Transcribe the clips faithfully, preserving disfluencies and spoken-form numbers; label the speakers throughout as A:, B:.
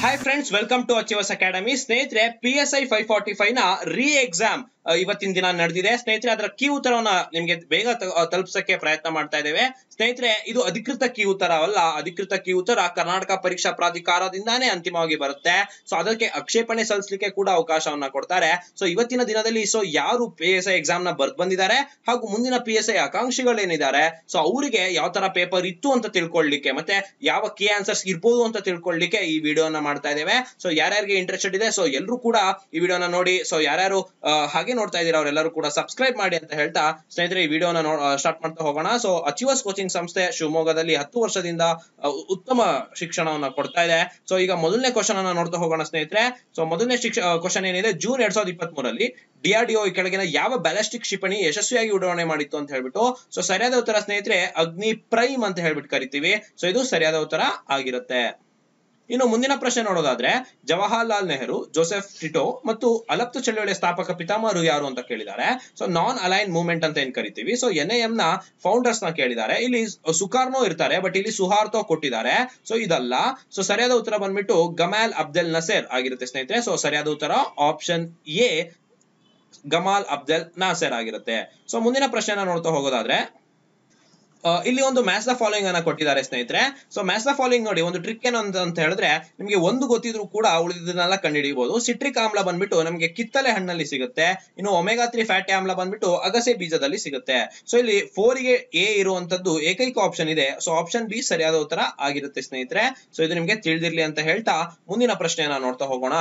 A: Hi friends, welcome to achievers academy. ಸ್ನೇಹಿತರೆ, P S I five forty five ನ re exam ಇವತ್ತಿನ ದಿನ ನಡೆದಿದೆ. ಸ್ನೇಹಿತರೆ, ಅದರ ಕೀ ಉತ್ತರವನ್ನ ನಿಮ್ಗೆ ಬೇಗ ತಲುಪಿಸಕ್ಕೆ ಪ್ರಯತ್ನ ಮಾಡ್ತಾ ಇದ್ದೇವೆ. ಸ್ನೇಹಿತರೆ, ಇದು ಅಧಿಕೃತ ಕೀ ಉತ್ತರವಲ್ಲ. ಅಧಿಕೃತ ಕೀ ಉತ್ತರ ಕರ್ನಾಟಕ ಪರೀಕ್ಷಾ ಪ್ರಾಧಿಕಾರದಿಂದಾನೇ ಅಂತಿಮವಾಗಿ ಬರುತ್ತೆ. ಸೊ ಅದಕ್ಕೆ ಆಕ್ಷೇಪಣೆ ಸಲ್ಲಿಸಲಿಕ್ಕೆ ಕೂಡ ಅವಕಾಶವನ್ನ ಕೊಡ್ತಾರೆ. ಸೊ ಇವತ್ತಿನ ದಿನದಲ್ಲಿ ಸೊ ಯಾರು ಪಿ ಎಸ್ ಐ ಎಕ್ಸಾಮ್ ನ ಬರ್ದ್ ಬಂದಿದ್ದಾರೆ ಹಾಗೂ ಮುಂದಿನ ಪಿ ಎಸ್ ಐ ಆಕಾಂಕ್ಷಿಗಳೇನಿದ್ದಾರೆ, ಸೊ ಅವರಿಗೆ ಯಾವ ತರ ಪೇಪರ್ ಇತ್ತು ಅಂತ ತಿಳ್ಕೊಳ್ಳಿಕ್ಕೆ ಮತ್ತೆ ಯಾವ ಕೀ ಆನ್ಸರ್ಸ್ ಇರ್ಬೋದು ಅಂತ ತಿಳ್ಕೊಳ್ಳಿಕ್ಕೆ ಈ ವಿಡಿಯೋನ ಮಾಡ್ತಾ ಇದ್ದೇವೆ. ಸೊ ಯಾರ್ಯಾರಿಗೆ ಇಂಟ್ರೆಸ್ಟೆಡ್ ಇದೆ, ಸೊ ಎಲ್ಲರೂ ಕೂಡ ಈ ವಿಡಿಯೋನ ನೋಡಿ. ಸೊ ಯಾರ್ಯಾರು ಹಾಗೆ ನೋಡ್ತಾ ಇದ್ದೀರಾ ಅವರೆಲ್ಲರೂ ಕೂಡ ಸಬ್ಸ್ಕ್ರೈಬ್ ಮಾಡಿ ಅಂತ ಹೇಳ್ತಾ, ಸ್ನೇಹಿತರೆ ಈ ವಿಡಿಯೋನ ಸ್ಟಾರ್ಟ್ ಮಾಡ್ತಾ ಹೋಗೋಣ. ಸೊ ಅಚೀವರ್ಸ್ ಕೋಚಿಂಗ್ ಸಂಸ್ಥೆ ಶಿವಮೊಗ್ಗದಲ್ಲಿ ಹತ್ತು ವರ್ಷದಿಂದ ಉತ್ತಮ ಶಿಕ್ಷಣವನ್ನ ಕೊಡ್ತಾ ಇದೆ. ಸೊ ಈಗ ಮೊದಲನೇ ಕ್ವಶನ್ ಅನ್ನ ನೋಡ್ತಾ ಹೋಗೋಣ ಸ್ನೇಹಿತರೆ. ಸೊ ಮೊದಲನೇ ಶಿಕ್ಷ ಕ್ವಶನ್ ಏನಿದೆ, ಜೂನ್ ಎರಡ್ ಸಾವಿರದ ಇಪ್ಪತ್ತ್ ಮೂರಲ್ಲಿ ಡಿಆರ್ಡಿಒ ಈ ಕೆಳಗಿನ ಯಾವ ಬ್ಯಾಲಿಸ್ಟಿಕ್ ಕ್ಷಿಪಣಿ ಯಶಸ್ವಿಯಾಗಿ ಉಡಾವಣೆ ಮಾಡಿತ್ತು ಅಂತ ಹೇಳ್ಬಿಟ್ಟು. ಸೊ ಸರಿಯಾದ ಉತ್ತರ ಸ್ನೇಹಿತರೆ ಅಗ್ನಿ ಪ್ರೈಮ್ ಅಂತ ಹೇಳ್ಬಿಟ್ಟು ಕರಿತೀವಿ. ಸೊ ಇದು ಸರಿಯಾದ ಉತ್ತರ ಆಗಿರುತ್ತೆ. ಇನ್ನು ಮುಂದಿನ ಪ್ರಶ್ನೆ ನೋಡೋದಾದ್ರೆ, ಜವಾಹರ್ಲಾಲ್ ನೆಹರು, ಜೋಸೆಫ್ ಟಿಟೋ ಮತ್ತು ಅಲಪ್ತ ಚಳವಳಿಯ ಸ್ಥಾಪಕ ಪಿತಾಮಹರು ಯಾರು ಅಂತ ಕೇಳಿದ್ದಾರೆ. ಸೊ ನಾನ್ ಅಲೈನ್ ಮೂವ್ಮೆಂಟ್ ಅಂತ ಏನ್ ಕರಿತೀವಿ. ಸೊ ಎನ್ ಎ ಎಂ ನ ಫೌಂಡರ್ಸ್ ನ ಕೇಳಿದ್ದಾರೆ. ಇಲ್ಲಿ ಸುಕಾರ್ನೋ ಇರ್ತಾರೆ, ಬಟ್ ಇಲ್ಲಿ ಸುಹಾರ್ತೋ ಕೊಟ್ಟಿದ್ದಾರೆ. ಸೊ ಇದಲ್ಲ. ಸೊ ಸರಿಯಾದ ಉತ್ತರ ಬಂದ್ಬಿಟ್ಟು ಗಮಾಲ್ ಅಬ್ದೆಲ್ ನಸೇರ್ ಆಗಿರುತ್ತೆ ಸ್ನೇಹಿತರೆ. ಸೊ ಸರಿಯಾದ ಉತ್ತರ option A Gamal Abdel Nasser ಆಗಿರುತ್ತೆ. ಸೊ ಮುಂದಿನ ಪ್ರಶ್ನೆನ ನೋಡ್ತಾ ಹೋಗೋದಾದ್ರೆ, ಇಲ್ಲಿ ಒಂದು ಮ್ಯಾಚ್ ದ ಫಾಲೋಯಿಂಗ್ ಅನ್ನ ಕೊಟ್ಟಿದ್ದಾರೆ ಸ್ನೇಹಿತರೆ. ಸೊ ಮ್ಯಾಚ್ ದ ಫಾಲೋಯಿಂಗ್ ನೋಡಿ, ಒಂದು ಟ್ರಿಕ್ ಏನು ಅಂತ ಹೇಳಿದ್ರೆ, ನಿಮಗೆ ಒಂದು ಗೊತ್ತಿದ್ರು ಕೂಡ ಉಳಿದಿದ್ದನ್ನೆಲ್ಲ ಕಂಡುಹಿಡಿಯಬಹುದು. ಸಿಟ್ರಿಕ್ ಆಮ್ಲ ಬಂದ್ಬಿಟ್ಟು ನಮಗೆ ಕಿತ್ತಲೆ ಹಣ್ಣಲ್ಲಿ ಸಿಗುತ್ತೆ. ಇನ್ನು ಒಮೆಗಾ ತ್ರೀ ಫ್ಯಾಟಿ ಆಮ್ಲ ಬಂದ್ಬಿಟ್ಟು ಅಗಸೆ ಬೀಜದಲ್ಲಿ ಸಿಗುತ್ತೆ. ಸೊ ಇಲ್ಲಿ ಫೋರ್ ಗೆ ಎ ಇರುವಂತದ್ದು ಏಕೈಕ ಆಪ್ಷನ್ ಇದೆ. ಸೊ ಆಪ್ಷನ್ ಬಿ ಸರಿಯಾದ ಉತ್ತರ ಆಗಿರುತ್ತೆ ಸ್ನೇಹಿತರೆ. ಸೊ ಇದು ನಿಮ್ಗೆ ತಿಳಿದಿರ್ಲಿ ಅಂತ ಹೇಳ್ತಾ ಮುಂದಿನ ಪ್ರಶ್ನೆಯನ್ನ ನೋಡ್ತಾ ಹೋಗೋಣ.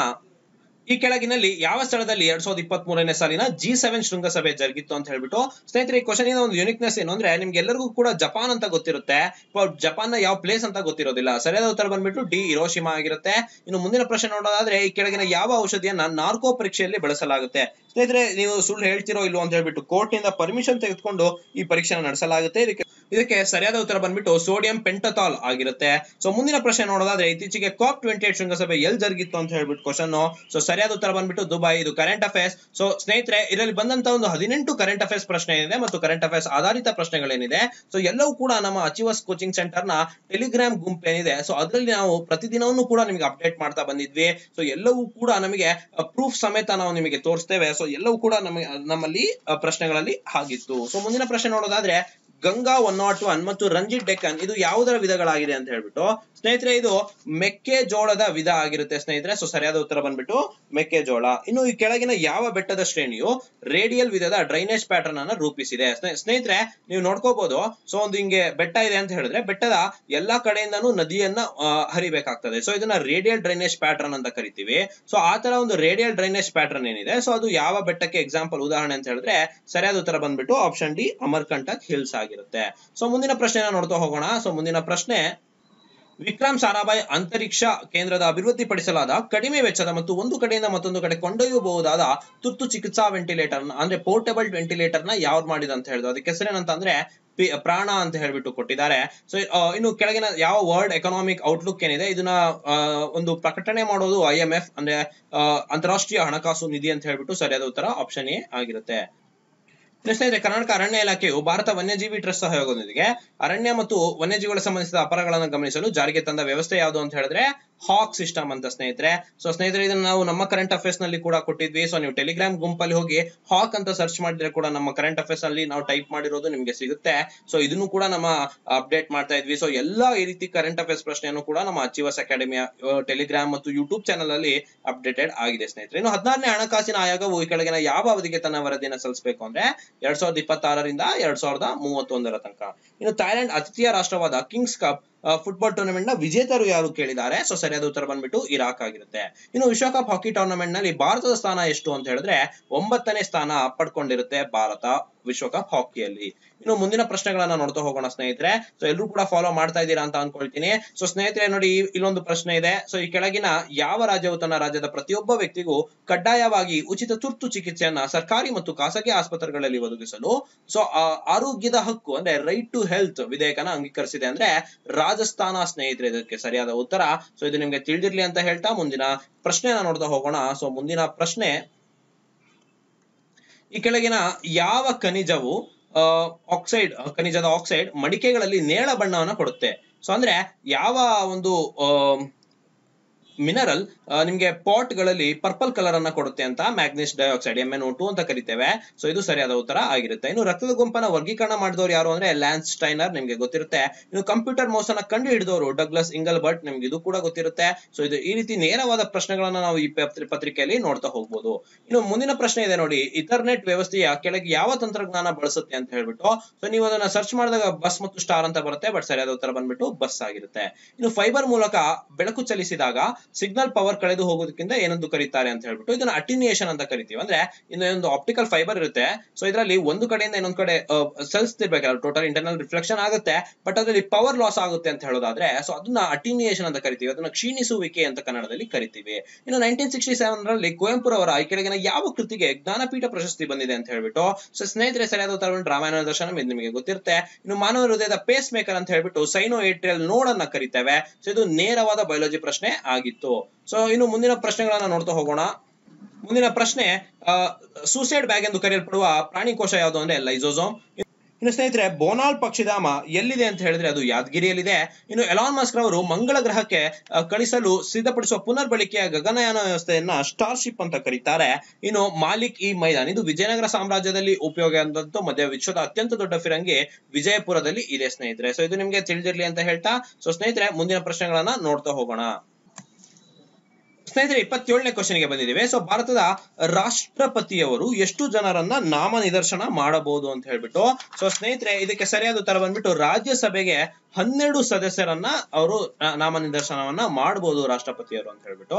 A: ಈ ಕೆಳಗಿನಲ್ಲಿ ಯಾವ ಸ್ಥಳದಲ್ಲಿ ಎರಡ್ ಸಾವಿರದ ಇಪ್ಪತ್ತ್ ಮೂರನೇ ಸಾಲಿನ ಜಿ ಸೆವೆನ್ ಶೃಂಗಸಭೆ ಜರುಗಿತ್ತು ಅಂತ ಹೇಳ್ಬಿಟ್ಟು. ಸ್ನೇಹಿತರೆ, ಈ ಕ್ವಶನ್ ಒಂದು ಯುನಿಕ್ನೆಸ್ ಏನು ಅಂದ್ರೆ, ನಿಮ್ಗೆ ಎಲ್ಲರಿಗೂ ಕೂಡ ಜಪಾನ್ ಅಂತ ಗೊತ್ತಿರುತ್ತೆ, ಜಪಾನ್ ನ ಯಾವ ಪ್ಲೇಸ್ ಅಂತ ಗೊತ್ತಿರೋದಿಲ್ಲ. ಸರಿಯಾದ ಉತ್ತರ ಬಂದ್ಬಿಟ್ಟು ಡಿ ಹಿರೋಶಿಮಾ ಆಗಿರುತ್ತೆ. ಇನ್ನು ಮುಂದಿನ ಪ್ರಶ್ನೆ ನೋಡೋದಾದ್ರೆ, ಈ ಕೆಳಗಿನ ಯಾವ ಔಷಧಿಯನ್ನ ನಾರ್ಕೋ ಪರೀಕ್ಷೆಯಲ್ಲಿ ಬಳಸಲಾಗುತ್ತೆ. ಸ್ನೇಹಿತರೆ, ನೀವು ಸುಳ್ಳು ಹೇಳ್ತಿರೋ ಇಲ್ವೋ ಅಂತ ಹೇಳ್ಬಿಟ್ಟು ಕೋರ್ಟ್ ನಿಂದ ಪರ್ಮಿಷನ್ ತೆಗೆದುಕೊಂಡು ಈ ಪರೀಕ್ಷೆನ ನಡೆಸಲಾಗುತ್ತೆ. ಇದಕ್ಕೆ ಇದಕ್ಕೆ ಸರಿಯಾದ ಉತ್ತರ ಬಂದ್ಬಿಟ್ಟು ಸೋಡಿಯಂ ಪೆಂಟಥಾಲ್ ಆಗಿರುತ್ತೆ. ಸೊ ಮುಂದಿನ ಪ್ರಶ್ನೆ ನೋಡೋದಾದ್ರೆ, ಇತ್ತೀಚೆಗೆ ಕಾಪ್ ಟ್ವೆಂಟಿ ಏಟ್ ಶೃಂಗಸಭೆ ಎಲ್ಲಿ ಜರುಗಿತ್ತು ಅಂತ ಹೇಳ್ಬಿಟ್ಟು ಕ್ವಶನ್. ಸೊ ಸರಿಯಾದ ಉತ್ತರ ಬಂದ್ಬಿಟ್ಟು ದುಬೈ. ಇದು ಕರೆಂಟ್ ಅಫೇರ್ಸ್. ಸೊ ಸ್ನೇಹಿತರೆ, ಇದರಲ್ಲಿ ಬಂದಂತ ಒಂದು ಹದಿನೆಂಟು ಕರೆಂಟ್ ಅಫೇರ್ಸ್ ಪ್ರಶ್ನೆ ಏನಿದೆ ಮತ್ತು ಕರೆಂಟ್ ಅಫೇರ್ಸ್ ಆಧಾರಿತ ಪ್ರಶ್ನೆಗಳೇನಿದೆ, ಸೊ ಎಲ್ಲವೂ ಕೂಡ ನಮ್ಮ ಅಚೀವರ್ಸ್ ಕೋಚಿಂಗ್ ಸೆಂಟರ್ ನ ಟೆಲಿಗ್ರಾಮ್ ಗುಂಪು ಏನಿದೆ, ಸೊ ಅದರಲ್ಲಿ ನಾವು ಪ್ರತಿದಿನವೂ ಕೂಡ ನಿಮಗೆ ಅಪ್ಡೇಟ್ ಮಾಡ್ತಾ ಬಂದಿದ್ವಿ. ಸೊ ಎಲ್ಲವೂ ಕೂಡ ನಮಗೆ ಪ್ರೂಫ್ ಸಮೇತ ನಾವು ನಿಮಗೆ ತೋರಿಸ್ತೇವೆ. ಸೊ ಎಲ್ಲವೂ ಕೂಡ ನಮಗೆ ನಮ್ಮಲ್ಲಿ ಪ್ರಶ್ನೆಗಳಲ್ಲಿ ಆಗಿತ್ತು. ಸೊ ಮುಂದಿನ ಪ್ರಶ್ನೆ ನೋಡೋದಾದ್ರೆ, ಗಂಗಾ ಒನ್ ನಾಟ್ ಒನ್ ಮತ್ತು ರಂಜಿತ್ ಡೆಕ್ಕನ್ ಇದು ಯಾವುದರ ವಿಧಗಳಾಗಿದೆ ಅಂತ ಹೇಳ್ಬಿಟ್ಟು. ಸ್ನೇಹಿತರೆ, ಇದು ಮೆಕ್ಕೆಜೋಳದ ವಿಧ ಆಗಿರುತ್ತೆ ಸ್ನೇಹಿತರೆ. ಸೊ ಸರಿಯಾದ ಉತ್ತರ ಬಂದ್ಬಿಟ್ಟು ಮೆಕ್ಕೆಜೋಳ. ಇನ್ನು ಈ ಕೆಳಗಿನ ಯಾವ ಬೆಟ್ಟದ ಶ್ರೇಣಿಯು ರೇಡಿಯಲ್ ವಿಧದ ಡ್ರೈನೇಜ್ ಪ್ಯಾಟರ್ನ್ ಅನ್ನ ರೂಪಿಸಿದೆ. ಸ್ನೇಹಿತರೆ, ನೀವು ನೋಡ್ಕೋಬಹುದು. ಸೊ ಒಂದು ಹಿಂಗೆ ಬೆಟ್ಟ ಇದೆ ಅಂತ ಹೇಳಿದ್ರೆ, ಬೆಟ್ಟದ ಎಲ್ಲಾ ಕಡೆಯಿಂದನೂ ನದಿಯನ್ನ ಹರಿಬೇಕಾಗ್ತದೆ. ಸೊ ಇದನ್ನ ರೇಡಿಯಲ್ ಡ್ರೈನೇಜ್ ಪ್ಯಾಟರ್ನ್ ಅಂತ ಕರಿತೀವಿ. ಸೊ ಆ ತರ ಒಂದು ರೇಡಿಯಲ್ ಡ್ರೈನೇಜ್ ಪ್ಯಾಟರ್ನ್ ಏನಿದೆ, ಸೊ ಅದು ಯಾವ ಬೆಟ್ಟಕ್ಕೆ ಎಕ್ಸಾಂಪಲ್ ಉದಾಹರಣೆ ಅಂತ ಹೇಳಿದ್ರೆ, ಸರಿಯಾದ ಉತ್ತರ ಬಂದ್ಬಿಟ್ಟು ಆಪ್ಷನ್ ಡಿ ಅಮರ್ಕಂಟಕ್ ಹಿಲ್ಸ್ ಆಗಿರುತ್ತೆ. ಸೊ ಮುಂದಿನ ಪ್ರಶ್ನೆನ ನೋಡ್ತಾ ಹೋಗೋಣ. ಸೊ ಮುಂದಿನ ಪ್ರಶ್ನೆ, ವಿಕ್ರಮ್ ಸಾರಾಭಾಯ್ ಅಂತರಿಕ್ಷ ಕೇಂದ್ರದ ಅಭಿವೃದ್ಧಿಪಡಿಸಲಾದ ಕಡಿಮೆ ವೆಚ್ಚದ ಮತ್ತು ಒಂದು ಕಡೆಯಿಂದ ಮತ್ತೊಂದು ಕಡೆ ಕೊಂಡೊಯ್ಯಬಹುದಾದ ತುರ್ತು ಚಿಕಿತ್ಸಾ ವೆಂಟಿಲೇಟರ್ ಅಂದ್ರೆ ಪೋರ್ಟೇಬಲ್ ವೆಂಟಿಲೇಟರ್ ನ ಯಾವ್ದು ಮಾಡಿದ ಅಂತ ಹೇಳಿದ್ರು. ಅದಕ್ಕೆ ಹೆಸರೇನಂತ ಅಂದ್ರೆ ಪ್ರಾಣ ಅಂತ ಹೇಳ್ಬಿಟ್ಟು ಕೊಟ್ಟಿದ್ದಾರೆ. ಸೊ ಇನ್ನು ಕೆಳಗಿನ ಯಾವ ವರ್ಲ್ಡ್ ಎಕನಾಮಿಕ್ ಔಟ್ಲುಕ್ ಏನಿದೆ, ಇದನ್ನ ಒಂದು ಪ್ರಕಟಣೆ ಮಾಡೋದು ಐ ಎಂ ಎಫ್ ಅಂದ್ರೆ ಅಂತಾರಾಷ್ಟ್ರೀಯ ಹಣಕಾಸು ನಿಧಿ ಅಂತ ಹೇಳ್ಬಿಟ್ಟು. ಸರಿಯಾದ ಉತ್ತರ ಆಪ್ಷನ್ ಎ ಆಗಿರುತ್ತೆ. ಸ್ನೇಹಿತರೆ, ಕರ್ನಾಟಕ ಅರಣ್ಯ ಇಲಾಖೆಯು ಭಾರತ ವನ್ಯಜೀವಿ ಟ್ರಸ್ಟ್ ಸಹಯೋಗದೊಂದಿಗೆ ಅರಣ್ಯ ಮತ್ತು ವನ್ಯಜೀವಿಗಳ ಸಂಬಂಧಿಸಿದ ಅಪರಾಧಗಳನ್ನು ಗಮನಿಸಲು ಜಾರಿಗೆ ತಂದ ವ್ಯವಸ್ಥೆ ಯಾವುದು ಅಂತ ಹೇಳಿದ್ರೆ ಹಾಕ್ ಸಿಸ್ಟಮ್ ಅಂತ ಸ್ನೇಹಿತರೆ. ಸೊ ಸ್ನೇಹಿತರೆ, ಇದನ್ನ ನಾವು ನಮ್ಮ ಕರೆಂಟ್ ಅಫೇರ್ಸ್ ನಲ್ಲಿ ಕೂಡ ಕೊಟ್ಟಿದ್ವಿ. ಸೊ ನೀವು ಟೆಲಿಗ್ರಾಮ್ ಗುಂಪಲ್ಲಿ ಹೋಗಿ ಹಾಕ್ ಅಂತ ಸರ್ಚ್ ಮಾಡಿದ್ರೆ ಕೂಡ ನಮ್ಮ ಕರೆಂಟ್ ಅಫೇರ್ಸ್ ಅಲ್ಲಿ ನಾವು ಟೈಪ್ ಮಾಡಿರೋದು ನಿಮ್ಗೆ ಸಿಗುತ್ತೆ. ಸೊ ಇದನ್ನು ಕೂಡ ನಮ್ಮ ಅಪ್ಡೇಟ್ ಮಾಡ್ತಾ ಇದ್ವಿ. ಸೊ ಎಲ್ಲಾ ಈ ರೀತಿ ಕರೆಂಟ್ ಅಫೇರ್ಸ್ ಪ್ರಶ್ನೆಯನ್ನು ಕೂಡ ನಮ್ಮ ಅಚೀವರ್ಸ್ ಅಕಾಡೆಮಿಯ ಟೆಲಿಗ್ರಾಮ್ ಮತ್ತು ಯೂಟ್ಯೂಬ್ ಚಾನಲ್ ಅಲ್ಲಿ ಅಪ್ಡೇಟೆಡ್ ಆಗಿದೆ ಸ್ನೇಹಿತರೆ. ಇನ್ನು ಹದಿನಾರನೇ ಹಣಕಾಸಿನ ಆಯೋಗವು ಈ ಕೆಳಗಿನ ಯಾವ ಅವಧಿಗೆ ತನ್ನ ವರದಿಯನ್ನು ಸಲ್ಲಿಸಬೇಕು ಅಂದ್ರೆ ಎರಡ್ ಸಾವಿರದ ಇಪ್ಪತ್ತಾರರಿಂದ ಎರಡ್ ಸಾವಿರದ ಮೂವತ್ತೊಂದರ ತನಕ. ಇನ್ನು ಥೈಲ್ಯಾಂಡ್ ಆತಿಥ್ಯ ರಾಷ್ಟ್ರವಾದ ಕಿಂಗ್ಸ್ ಕಪ್ ಫುಟ್ಬಾಲ್ ಟೂರ್ನಮೆಂಟ್ ನ ವಿಜೇತರು ಯಾರು ಕೇಳಿದ್ದಾರೆ. ಸೊ ಸರಿಯಾದ ಉತ್ತರ ಬಂದ್ಬಿಟ್ಟು ಇರಾಕ್ ಆಗಿರುತ್ತೆ. ಇನ್ನು ವಿಶ್ವಕಪ್ ಹಾಕಿ ಟೂರ್ನಮೆಂಟ್ ನಲ್ಲಿ ಭಾರತದ ಸ್ಥಾನ ಎಷ್ಟು ಅಂತ ಹೇಳಿದ್ರೆ ಒಂಬತ್ತನೇ ಸ್ಥಾನ ಪಡ್ಕೊಂಡಿರುತ್ತೆ ಭಾರತ ವಿಶ್ವಕಪ್ ಹಾಕಿಯಲ್ಲಿ. ಇನ್ನು ಮುಂದಿನ ಪ್ರಶ್ನೆಗಳನ್ನ ನೋಡ್ತಾ ಹೋಗೋಣ ಸ್ನೇಹಿತರೆ. ಸೊ ಎಲ್ಲರೂ ಕೂಡ ಫಾಲೋ ಮಾಡ್ತಾ ಇದ್ದೀರಾ ಅಂತ ಅನ್ಕೊಳ್ತೀನಿ. ಸೊ ಸ್ನೇಹಿತರೆ ನೋಡಿ, ಇಲ್ಲೊಂದು ಪ್ರಶ್ನೆ ಇದೆ. ಸೊ ಈ ಕೆಳಗಿನ ಯಾವ ರಾಜ್ಯವು ತನ್ನ ರಾಜ್ಯದ ಪ್ರತಿಯೊಬ್ಬ ವ್ಯಕ್ತಿಗೂ ಕಡ್ಡಾಯವಾಗಿ ಉಚಿತ ತುರ್ತು ಚಿಕಿತ್ಸೆಯನ್ನ ಸರ್ಕಾರಿ ಮತ್ತು ಖಾಸಗಿ ಆಸ್ಪತ್ರೆಗಳಲ್ಲಿ ಒದಗಿಸಲು ಸೊ ಆರೋಗ್ಯದ ಹಕ್ಕು ಅಂದ್ರೆ ರೈಟ್ ಟು ಹೆಲ್ತ್ ವಿಧೇಯಕನ ಅಂಗೀಕರಿಸಿದೆ ಅಂದ್ರೆ ರಾಜಸ್ಥಾನ ಸ್ನೇಹಿತರೆ ಇದಕ್ಕೆ ಸರಿಯಾದ ಉತ್ತರ. ಸೊ ಇದು ನಿಮ್ಗೆ ತಿಳಿದಿರ್ಲಿ ಅಂತ ಹೇಳ್ತಾ ಮುಂದಿನ ಪ್ರಶ್ನೆನ ನೋಡ್ತಾ ಹೋಗೋಣ. ಸೊ ಮುಂದಿನ ಪ್ರಶ್ನೆ, ಈ ಕೆಳಗಿನ ಯಾವ ಖನಿಜವು ಆಕ್ಸೈಡ್ ಖನಿಜದ ಆಕ್ಸೈಡ್ ಮಡಿಕೆಗಳಲ್ಲಿ ನೇರಳ ಬಣ್ಣವನ್ನು ಕೊಡುತ್ತೆ. ಸೊ ಅಂದ್ರೆ ಯಾವ ಒಂದು ಮಿನರಲ್ ನಿಮ್ಗೆ ಪಾಟ್ ಗಳಲ್ಲಿ ಪರ್ಪಲ್ ಕಲರ್ ಅನ್ನ ಕೊಡುತ್ತೆ ಅಂತ manganese dioxide M N O two ಅಂತ ಕರಿತೇವೆ. ಸೊ ಇದು ಸರಿಯಾದ ಉತ್ತರ ಆಗಿರುತ್ತೆ. ಇನ್ನು ರಕ್ತದ ಗುಂಪನ್ನ ವರ್ಗೀಕರಣ ಮಾಡಿದವರು ಯಾರು ಅಂದ್ರೆ ಲ್ಯಾನ್ಸ್ ಸ್ಟೈನರ್, ನಿಮ್ಗೆ ಗೊತ್ತಿರುತ್ತೆ. ಇನ್ನು ಕಂಪ್ಯೂಟರ್ ಮೌಸ್ ಅನ್ನ ಕಂಡು ಹಿಡಿದವರು ಡಗ್ಲಸ್ ಇಂಗಲ್ಬರ್ಟ್, ನಿಮ್ಗೆ ಇದು ಕೂಡ ಗೊತ್ತಿರುತ್ತೆ. ಸೊ ಇದು ಈ ರೀತಿ ನೇರವಾದ ಪ್ರಶ್ನೆಗಳನ್ನ ನಾವು ಈ ಪತ್ರಿಕೆಯಲ್ಲಿ ನೋಡ್ತಾ ಹೋಗ್ಬೋದು. ಇನ್ನು ಮುಂದಿನ ಪ್ರಶ್ನೆ ಇದೆ ನೋಡಿ, ಇಥರ್ನೆಟ್ ವ್ಯವಸ್ಥೆಯ ಕೆಳಗೆ ಯಾವ ತಂತ್ರಜ್ಞಾನ ಬಳಸುತ್ತೆ ಅಂತ ಹೇಳ್ಬಿಟ್ಟು. ಸೊ ನೀವು ಅದನ್ನ ಸರ್ಚ್ ಮಾಡಿದಾಗ ಬಸ್ ಮತ್ತು ಸ್ಟಾರ್ ಅಂತ ಬರುತ್ತೆ, ಬಟ್ ಸರಿಯಾದ ಉತ್ತರ ಬಂದ್ಬಿಟ್ಟು ಬಸ್ ಆಗಿರುತ್ತೆ. ಇನ್ನು ಫೈಬರ್ ಮೂಲಕ ಬೆಳಕು ಚಲಿಸಿದಾಗ ಸಿಗ್ನಲ್ ಪವರ್ ಕಳೆದು ಹೋಗೋದಕ್ಕಿಂತ ಏನಂದು ಕರೀತಾರೆ ಅಂತ ಹೇಳ್ಬಿಟ್ಟು ಇದನ್ನ ಅಟಿನ್ಯೂಯೇಷನ್ ಅಂತ ಕರಿತೀವಿ. ಅಂದ್ರೆ ಇನ್ನು ಒಂದು ಆಪ್ಟಿಕಲ್ ಫೈಬರ್ ಇರುತ್ತೆ. ಸೊ ಇದರಲ್ಲಿ ಒಂದು ಕಡೆಯಿಂದ ಇನ್ನೊಂದು ಕಡೆ ಸೆಲ್ಸ್ತಿರ್ಬೇಕಲ್ಲ, ಟೋಟಲ್ ಇಂಟರ್ನಲ್ ರಿಫ್ಲೆಕ್ಷನ್ ಆಗುತ್ತೆ, ಬಟ್ ಅದರಲ್ಲಿ ಪವರ್ ಲಾಸ್ ಆಗುತ್ತೆ ಅಂತ ಹೇಳೋದಾದ್ರೆ ಸೊ ಅದನ್ನ ಅಟಿನ್ಯೂಯೇಷನ್ ಅಂತ ಕರಿತೀವಿ, ಅದನ್ನ ಕ್ಷೀಣಿಸುವಿಕೆ ಅಂತ ಕನ್ನಡದಲ್ಲಿ ಕರಿತೀವಿ. ಇನ್ನು ನೈನ್ಟೀನ್ ಸಿಕ್ಸ್ಟಿ ಸೆವೆನ್ ರಲ್ಲಿ ಕುವೆಂಪುರವರ ಈ ಕೆಳಗಿನ ಯಾವ ಕೃತಿಗೆ ಜ್ಞಾನಪೀಠ ಪ್ರಶಸ್ತಿ ಬಂದಿದೆ ಅಂತ ಹೇಳ್ಬಿಟ್ಟು. ಸೊ ಸ್ನೇಹಿತರೆ ಸರಿಯಾದ ಉತ್ತರ ರಾಮಾಯಣ ದರ್ಶನಂ, ಇದು ನಿಮಗೆ ಗೊತ್ತಿರುತ್ತೆ. ಇನ್ನು ಮಾನವ ಹೃದಯದ ಪೇಸ್ ಮೇಕರ್ ಅಂತ ಹೇಳ್ಬಿಟ್ಟು ಸೈನೋ ಏಟ್ರಿಯಲ್ ನೋಡ್ ಅನ್ನ ಕರಿತೇವೆ. ಸೊ ಇದು ನೇರವಾದ ಬಯಾಲಜಿ ಪ್ರಶ್ನೆ ಆಗಿತ್ತು. ಸೊ ಇನ್ನು ಮುಂದಿನ ಪ್ರಶ್ನೆಗಳನ್ನ ನೋಡ್ತಾ ಹೋಗೋಣ. ಮುಂದಿನ ಪ್ರಶ್ನೆ, ಸೂಸೈಡ್ ಬ್ಯಾಗ್ ಎಂದು ಕರೆಯಲ್ಪಡುವ ಪ್ರಾಣಿ ಕೋಶ ಯಾವುದು ಅಂದ್ರೆ ಲೈಸೋಸೋಮ್. ಇನ್ನು ಸ್ನೇಹಿತರೆ ಬೋನಾಲ್ ಪಕ್ಷಿಧಾಮ ಎಲ್ಲಿದೆ ಅಂತ ಹೇಳಿದ್ರೆ ಅದು ಯಾದಗಿರಿಯಲ್ಲಿದೆ. ಇನ್ನು ಎಲಾನ್ ಮಸ್ಕ್ ರವರು ಮಂಗಳ ಗ್ರಹಕ್ಕೆ ಕಳಿಸಲು ಸಿದ್ಧಪಡಿಸುವ ಪುನರ್ ಬಳಕೆಯ ಗಗನಯಾನ ವ್ಯವಸ್ಥೆಯನ್ನ ಸ್ಟಾರ್ಶಿಪ್ ಅಂತ ಕರೀತಾರೆ. ಇನ್ನು ಮಾಲಿಕ್ ಇ ಮೈದಾನ್ ಇದು ವಿಜಯನಗರ ಸಾಮ್ರಾಜ್ಯದಲ್ಲಿ ಉಪಯೋಗ ಆದಂತದ್ದು, ಮಧ್ಯ ವಿಶ್ವದ ಅತ್ಯಂತ ದೊಡ್ಡ ಫಿರಂಗಿ ವಿಜಯಪುರದಲ್ಲಿ ಇದೆ ಸ್ನೇಹಿತರೆ. ಸೊ ಇದು ನಿಮ್ಗೆ ತಿಳಿದಿರ್ಲಿ ಅಂತ ಹೇಳ್ತಾ, ಸೊ ಸ್ನೇಹಿತರೆ ಮುಂದಿನ ಪ್ರಶ್ನೆಗಳನ್ನ ನೋಡ್ತಾ ಹೋಗೋಣ. ಸ್ನೇಹಿತರೆ ಇಪ್ಪತ್ತೇಳನೇ ಕ್ವಶನ್ ಗೆ ಬಂದಿದ್ದೇವೆ. ಸೊ ಭಾರತದ ರಾಷ್ಟ್ರಪತಿಯವರು ಎಷ್ಟು ಜನರನ್ನ ನಾಮ ನಿದರ್ಶನ ಮಾಡಬಹುದು ಅಂತ ಹೇಳ್ಬಿಟ್ಟು. ಸೊ ಸ್ನೇಹಿತರೆ ಇದಕ್ಕೆ ಸರಿಯಾದ ಉತ್ತರ ಬಂದ್ಬಿಟ್ಟು ರಾಜ್ಯಸಭೆಗೆ ಹನ್ನೆರಡು ಸದಸ್ಯರನ್ನ ಅವರು ನಾಮ ನಿದರ್ಶನವನ್ನ ಮಾಡಬಹುದು ರಾಷ್ಟ್ರಪತಿಯವರು ಅಂತ ಹೇಳ್ಬಿಟ್ಟು.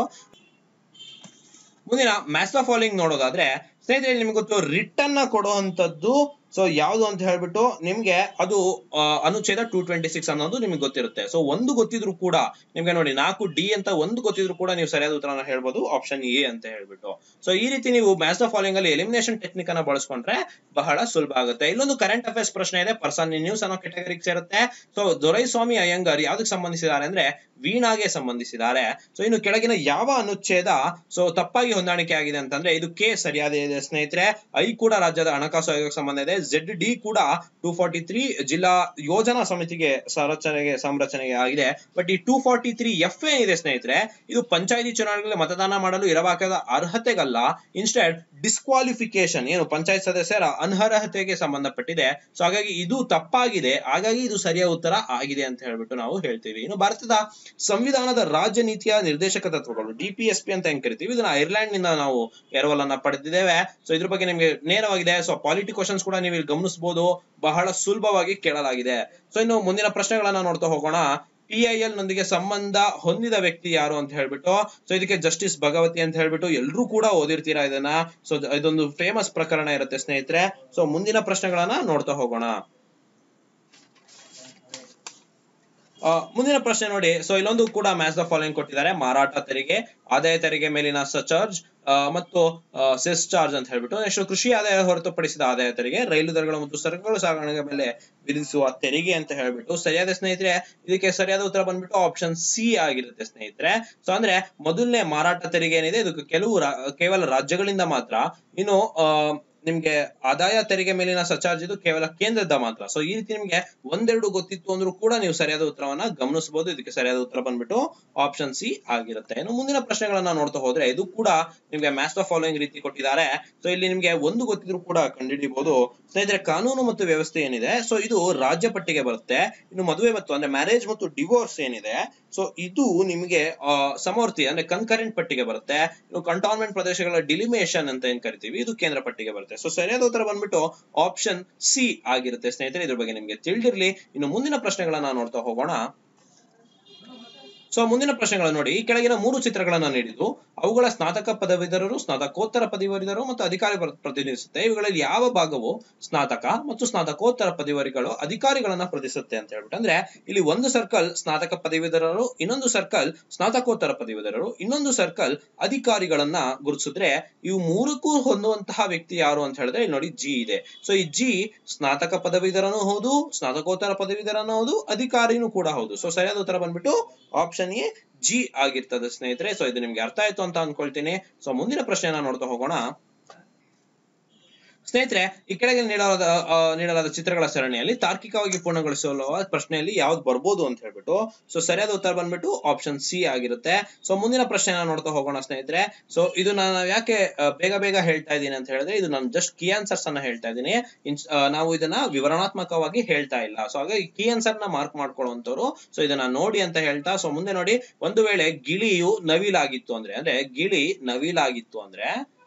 A: ಮುಂದಿನ ಮ್ಯಾಚ್ ದ ಫಾಲೋಯಿಂಗ್ ನೋಡೋದಾದ್ರೆ ಸ್ನೇಹಿತರೆ ನಿಮ್ಗೆ ಗೊತ್ತು ರಿಟರ್ನ್ ಕೊಡುವಂತದ್ದು ಸೊ ಯಾವುದು ಅಂತ ಹೇಳ್ಬಿಟ್ಟು ನಿಮ್ಗೆ ಅದು ಅನುಚ್ಛೇದ ಟೂ ಟ್ವೆಂಟಿ ಸಿಕ್ಸ್ ಅನ್ನೋದು ನಿಮ್ಗೆ ಗೊತ್ತಿರುತ್ತೆ. ಸೊ ಒಂದು ಗೊತ್ತಿದ್ರು ಕೂಡ ನಿಮ್ಗೆ ನೋಡಿ ನಾಲ್ಕು ಡಿ ಅಂತ ಒಂದು ಗೊತ್ತಿದ್ರು ಕೂಡ ನೀವು ಸರಿಯಾದ ಉತ್ತರನ ಹೇಳ್ಬೋದು, ಆಪ್ಷನ್ ಎ ಅಂತ ಹೇಳ್ಬಿಟ್ಟು. ಸೊ ಈ ರೀತಿ ನೀವು ಮ್ಯಾಚ್ ದ ಫಾಲೋಯಿಂಗ್ ಅಲ್ಲಿ ಎಲಿಮಿನೇಷನ್ ಟೆಕ್ನಿಕ್ ಅನ್ನ ಬಳಸ್ಕೊಂಡ್ರೆ ಬಹಳ ಸುಲಭ ಆಗುತ್ತೆ. ಇಲ್ಲೊಂದು ಕರೆಂಟ್ ಅಫೇರ್ಸ್ ಪ್ರಶ್ನೆ ಇದೆ, ಪರ್ಸನ್ ಇನ್ ನ್ಯೂಸ್ ಅನ್ನೋ ಕೆಟಗರಿಗೆ ಸೇರುತ್ತೆ. ಸೊ ದೊರೈಸ್ವಾಮಿ ಅಯ್ಯಂಗಾರ್ ಯಾವ್ದಕ್ಕೆ ಸಂಬಂಧಿಸಿದ್ದಾರೆ ಅಂದ್ರೆ ವೀಣಾಗೆ ಸಂಬಂಧಿಸಿದ್ದಾರೆ. ಸೊ ಇನ್ನು ಕೆಳಗಿನ ಯಾವ ಅನುಚ್ಛೇದ ಸೊ ತಪ್ಪಾಗಿ ಹೊಂದಾಣಿಕೆ ಆಗಿದೆ ಅಂತಂದ್ರೆ ಇದು ಕೆ ಸರಿಯಾದ ಇದೆ ಸ್ನೇಹಿತರೆ. ಐ ಕೂಡ ರಾಜ್ಯದ ಹಣಕಾಸು ಆಯೋಗಕ್ಕೆ ಸಂಬಂಧ ಇದೆ. ಝೆಡ್ ಡಿ ಕೂಡ ಟೂ ಫಾರ್ಟಿ ತ್ರೀ ಜಿಲ್ಲಾ ಯೋಜನಾ ಸಮಿತಿಗೆ ಸಂರಚನೆಗೆ ಸಂರಚನೆಗೆ ಆಗಿದೆ. ಬಟ್ ಈ ಟೂ ಫಾರ್ಟಿ ತ್ರೀ ಎಫ್ ಏನಿದೆ ಸ್ನೇಹಿತರೆ ಇದು ಪಂಚಾಯತಿ ಚುನಾವಣೆಗಳಲ್ಲಿ ಮತದಾನ ಮಾಡಲು ಇರಬೇಕಾದ ಅರ್ಹತೆಗಲ್ಲ, ಇನ್ಸ್ಟೆಡ್ ಡಿಸ್ಕ್ವಾಲಿಫಿಕೇಶನ್ ಏನು ಪಂಚಾಯತ್ ಸದಸ್ಯರ ಅನರ್ಹತೆಗೆ ಸಂಬಂಧಪಟ್ಟಿದೆ. ಸೊ ಹಾಗಾಗಿ ಇದು ತಪ್ಪಾಗಿದೆ, ಹಾಗಾಗಿ ಇದು ಸರಿಯಾದ ಉತ್ತರ ಆಗಿದೆ ಅಂತ ಹೇಳ್ಬಿಟ್ಟು ನಾವು ಹೇಳ್ತೀವಿ. ಇನ್ನು ಭಾರತದ ಸಂವಿಧಾನದ ರಾಜ್ಯ ನೀತಿಯ ನಿರ್ದೇಶಕ ತತ್ವಗಳು ಡಿ ಪಿ ಎಸ್ ಪಿ ಅಂತ ಹೆಂಗ್ ಕರಿತೀವಿ, ಇದನ್ನ ಐರ್ಲೆಂಡ್ ನಿಂದ ನಾವು ಎರವಲ್ ಅನ್ನ ಪಡೆದಿದ್ದೇವೆ. ಸೊ ಇದ್ರ ಬಗ್ಗೆ ನಿಮ್ಗೆ ನೇರವಾಗಿದೆ. ಸೊ ಪಾಲಿಟಿ ಕ್ವಶನ್ಸ್ ಕೂಡ ನೀವು ಇಲ್ಲಿ ಗಮನಿಸಬಹುದು, ಬಹಳ ಸುಲಭವಾಗಿ ಕೇಳಲಾಗಿದೆ. ಸೊ ಇನ್ನು ಮುಂದಿನ ಪ್ರಶ್ನೆಗಳನ್ನ ನೋಡ್ತಾ ಹೋಗೋಣ. ಪಿ ಐ ಎಲ್ ನೊಂದಿಗೆ ಸಂಬಂಧ ಹೊಂದಿದ ವ್ಯಕ್ತಿ ಯಾರು ಅಂತ ಹೇಳ್ಬಿಟ್ಟು. ಸೊ ಇದಕ್ಕೆ ಜಸ್ಟಿಸ್ ಭಗವತಿ ಅಂತ ಹೇಳ್ಬಿಟ್ಟು ಎಲ್ರೂ ಕೂಡ ಓದಿರ್ತೀರಾ ಇದನ್ನ. ಸೊ ಇದೊಂದು ಫೇಮಸ್ ಪ್ರಕರಣ ಇರುತ್ತೆ ಸ್ನೇಹಿತರೆ. ಸೊ ಮುಂದಿನ ಪ್ರಶ್ನೆಗಳನ್ನ ನೋಡ್ತಾ ಹೋಗೋಣ. ಮುಂದಿನ ಪ್ರಶ್ನೆ ನೋಡಿ. ಸೊ ಇಲ್ಲೊಂದು ಕೂಡ ಮ್ಯಾಚ್ ದ ಫಾಲೋಯಿಂಗ್ ಕೊಟ್ಟಿದ್ದಾರೆ, ಮಾರಾಟ ತೆರಿಗೆ, ಆದಾಯ ತೆರಿಗೆ ಮೇಲಿನ ಸರ್ಚಾರ್ಜ್ ಮತ್ತು ಸೆಸ್ ಚಾರ್ಜ್ ಅಂತ ಹೇಳ್ಬಿಟ್ಟು. ನೆಕ್ಸ್ಟ್ ಕೃಷಿ ಆದಾಯ ಹೊರತುಪಡಿಸಿದ ಆದಾಯ ತೆರಿಗೆ, ರೈಲು ದರಗಳು ಮತ್ತು ಸರಕುಗಳು ಸಾಗಣೆ ಮೇಲೆ ವಿಧಿಸುವ ತೆರಿಗೆ ಅಂತ ಹೇಳ್ಬಿಟ್ಟು. ಸರಿಯಾದ ಸ್ನೇಹಿತರೆ ಇದಕ್ಕೆ ಸರಿಯಾದ ಉತ್ತರ ಬಂದ್ಬಿಟ್ಟು ಆಪ್ಷನ್ ಸಿ ಆಗಿರುತ್ತೆ ಸ್ನೇಹಿತರೆ. ಸೊ ಅಂದ್ರೆ ಮೊದಲನೇ ಮಾರಾಟ ತೆರಿಗೆ ಏನಿದೆ ಇದಕ್ಕೆ ಕೆಲವು ಕೇವಲ ರಾಜ್ಯಗಳಿಂದ ಮಾತ್ರ. ಇನ್ನು ಅಹ್ ನಿಮ್ಗೆ ಆದಾಯ ತೆರಿಗೆ ಮೇಲಿನ ಸರ್ಚಾರ್ಜ್ ಇದು ಕೇವಲ ಕೇಂದ್ರದ ಮಾತ್ರ. ಸೊ ಈ ರೀತಿ ನಿಮ್ಗೆ ಒಂದೆರಡು ಗೊತ್ತಿತ್ತು ಅಂದ್ರೂ ಕೂಡ ನೀವು ಸರಿಯಾದ ಉತ್ತರವನ್ನ ಗಮನಿಸಬಹುದು. ಇದಕ್ಕೆ ಸರಿಯಾದ ಉತ್ತರ ಬಂದ್ಬಿಟ್ಟು ಆಪ್ಷನ್ ಸಿ ಆಗಿರುತ್ತೆ. ಇನ್ನು ಮುಂದಿನ ಪ್ರಶ್ನೆಗಳನ್ನ ನೋಡ್ತಾ ಹೋದ್ರೆ ಇದು ಕೂಡ ನಿಮ್ಗೆ ಮ್ಯಾಚ್ ದ ಫಾಲೋಯಿಂಗ್ ರೀತಿ ಕೊಟ್ಟಿದ್ದಾರೆ. ಸೊ ಇಲ್ಲಿ ನಿಮ್ಗೆ ಒಂದು ಗೊತ್ತಿದ್ರು ಕೂಡ ಕಂಡುಹಿಡಿಯಬಹುದು ಸ್ನೇಹಿತರೆ. ಕಾನೂನು ಮತ್ತು ವ್ಯವಸ್ಥೆ ಏನಿದೆ ಸೊ ಇದು ರಾಜ್ಯ ಪಟ್ಟಿಗೆ ಬರುತ್ತೆ. ಇನ್ನು ಮದುವೆ ಮತ್ತು ಅಂದ್ರೆ ಮ್ಯಾರೇಜ್ ಮತ್ತು ಡಿವೋರ್ಸ್ ಏನಿದೆ ಸೊ ಇದು ನಿಮ್ಗೆ ಸಮವರ್ತಿ ಅಂದ್ರೆ ಕನ್ಕರೆಂಟ್ ಪಟ್ಟಿಗೆ ಬರುತ್ತೆ. ಇನ್ನು ಕಂಟೋನ್ಮೆಂಟ್ ಪ್ರದೇಶಗಳ ಡಿಲಿಮಿನೇಷನ್ ಅಂತ ಏನ್ ಕರಿತೀವಿ ಇದು ಕೇಂದ್ರ ಪಟ್ಟಿಗೆ ಬರುತ್ತೆ. ಸೊ ಸರಿಯಾದ ಉತ್ತರ ಬಂದ್ಬಿಟ್ಟು ಆಪ್ಷನ್ ಸಿ ಆಗಿರುತ್ತೆ ಸ್ನೇಹಿತರೆ. ಇದ್ರ ಬಗ್ಗೆ ನಿಮ್ಗೆ ತಿಳಿದಿರ್ಲಿ. ಇನ್ನು ಮುಂದಿನ ಪ್ರಶ್ನೆಗಳನ್ನ ನೋಡ್ತಾ ಹೋಗೋಣ. ಸೊ ಮುಂದಿನ ಪ್ರಶ್ನೆಗಳನ್ನು ನೋಡಿ. ಈ ಕೆಳಗಿನ ಮೂರು ಚಿತ್ರಗಳನ್ನ ನೀಡಿದ್ದು ಅವುಗಳ ಸ್ನಾತಕ ಪದವೀಧರರು, ಸ್ನಾತಕೋತ್ತರ ಪದವೀಧರರು ಮತ್ತು ಅಧಿಕಾರಿ ಪ್ರತಿನಿಧಿಸುತ್ತೆ. ಇವುಗಳಲ್ಲಿ ಯಾವ ಭಾಗವು ಸ್ನಾತಕ ಮತ್ತು ಸ್ನಾತಕೋತ್ತರ ಪದವೀಧರಗಳು ಅಧಿಕಾರಿಗಳನ್ನ ಪ್ರತಿನಿಧಿಸುತ್ತೆ ಅಂತ ಹೇಳ್ಬಿಟ್ಟು. ಅಂದ್ರೆ ಇಲ್ಲಿ ಒಂದು ಸರ್ಕಲ್ ಸ್ನಾತಕ ಪದವೀಧರರು, ಇನ್ನೊಂದು ಸರ್ಕಲ್ ಸ್ನಾತಕೋತ್ತರ ಪದವೀಧರರು, ಇನ್ನೊಂದು ಸರ್ಕಲ್ ಅಧಿಕಾರಿಗಳನ್ನ ಗುರುತಿಸಿದ್ರೆ ಇವು ಮೂರಕ್ಕೂ ಹೊಂದುವಂತಹ ವ್ಯಕ್ತಿ ಯಾರು ಅಂತ ಹೇಳಿದ್ರೆ ಇಲ್ಲಿ ನೋಡಿ ಜಿ ಇದೆ. ಸೊ ಈ ಜಿ ಸ್ನಾತಕ ಪದವೀಧರನೂ ಹೌದು, ಸ್ನಾತಕೋತ್ತರ ಪದವೀಧರನೂ ಹೌದು, ಅಧಿಕಾರಿನೂ ಕೂಡ ಹೌದು. ಸೊ ಸರಿಯಾದ ಉತ್ತರ ಬಂದ್ಬಿಟ್ಟು ಆಪ್ಷನ್ ಎ ಜಿ ಆಗಿರ್ತದೆ ಸ್ನೇಹಿತರೆ. ಸೊ ಇದು ನಿಮ್ಗೆ ಅರ್ಥ ಆಯ್ತು ಅಂತ ಅನ್ಕೊಳ್ತೀನಿ. ಸೊ ಮುಂದಿನ ಪ್ರಶ್ನೆಯನ್ನ ನೋಡ್ತಾ ಹೋಗೋಣ. ಸ್ನೇಹಿತರೆ, ಈ ಕೆಳಗೆ ನೀಡಲಾದ ನೀಡಲಾದ ಚಿತ್ರಗಳ ಸರಣಿಯಲ್ಲಿ ತಾರ್ಕಿಕವಾಗಿ ಪೂರ್ಣಗೊಳಿಸುವ ಪ್ರಶ್ನೆಯಲ್ಲಿ ಯಾವ್ದು ಬರ್ಬೋದು ಅಂತ ಹೇಳ್ಬಿಟ್ಟು, ಸೊ ಸರಿಯಾದ ಉತ್ತರ ಬಂದ್ಬಿಟ್ಟು ಆಪ್ಷನ್ ಸಿ ಆಗಿರುತ್ತೆ. ಸೊ ಮುಂದಿನ ಪ್ರಶ್ನೆನ ನೋಡ್ತಾ ಹೋಗೋಣ ಸ್ನೇಹಿತರೆ. ಸೊ ಇದು ನಾನು ಯಾಕೆ ಬೇಗ ಬೇಗ ಹೇಳ್ತಾ ಇದ್ದೀನಿ ಅಂತ ಹೇಳಿದ್ರೆ, ಇದು ನಾನು ಜಸ್ಟ್ ಕೀ ಆನ್ಸರ್ಸ್ ಅನ್ನ ಹೇಳ್ತಾ ಇದ್ದೀನಿ, ನಾವು ಇದನ್ನ ವಿವರಣಾತ್ಮಕವಾಗಿ ಹೇಳ್ತಾ ಇಲ್ಲ. ಸೊ ಹಾಗಾಗಿ ಕೀ ಆನ್ಸರ್ ನ ಮಾರ್ಕ್ ಮಾಡ್ಕೊಳ್ಳುವಂತವ್ರು ಸೊ ಇದನ್ನ ನೋಡಿ ಅಂತ ಹೇಳ್ತಾ, ಸೊ ಮುಂದೆ ನೋಡಿ, ಒಂದು ವೇಳೆ ಗಿಳಿಯು ನವಿಲಾಗಿತ್ತು ಅಂದ್ರೆ ಅಂದ್ರೆ ಗಿಳಿ ನವಿಲಾಗಿತ್ತು ಅಂದ್ರೆ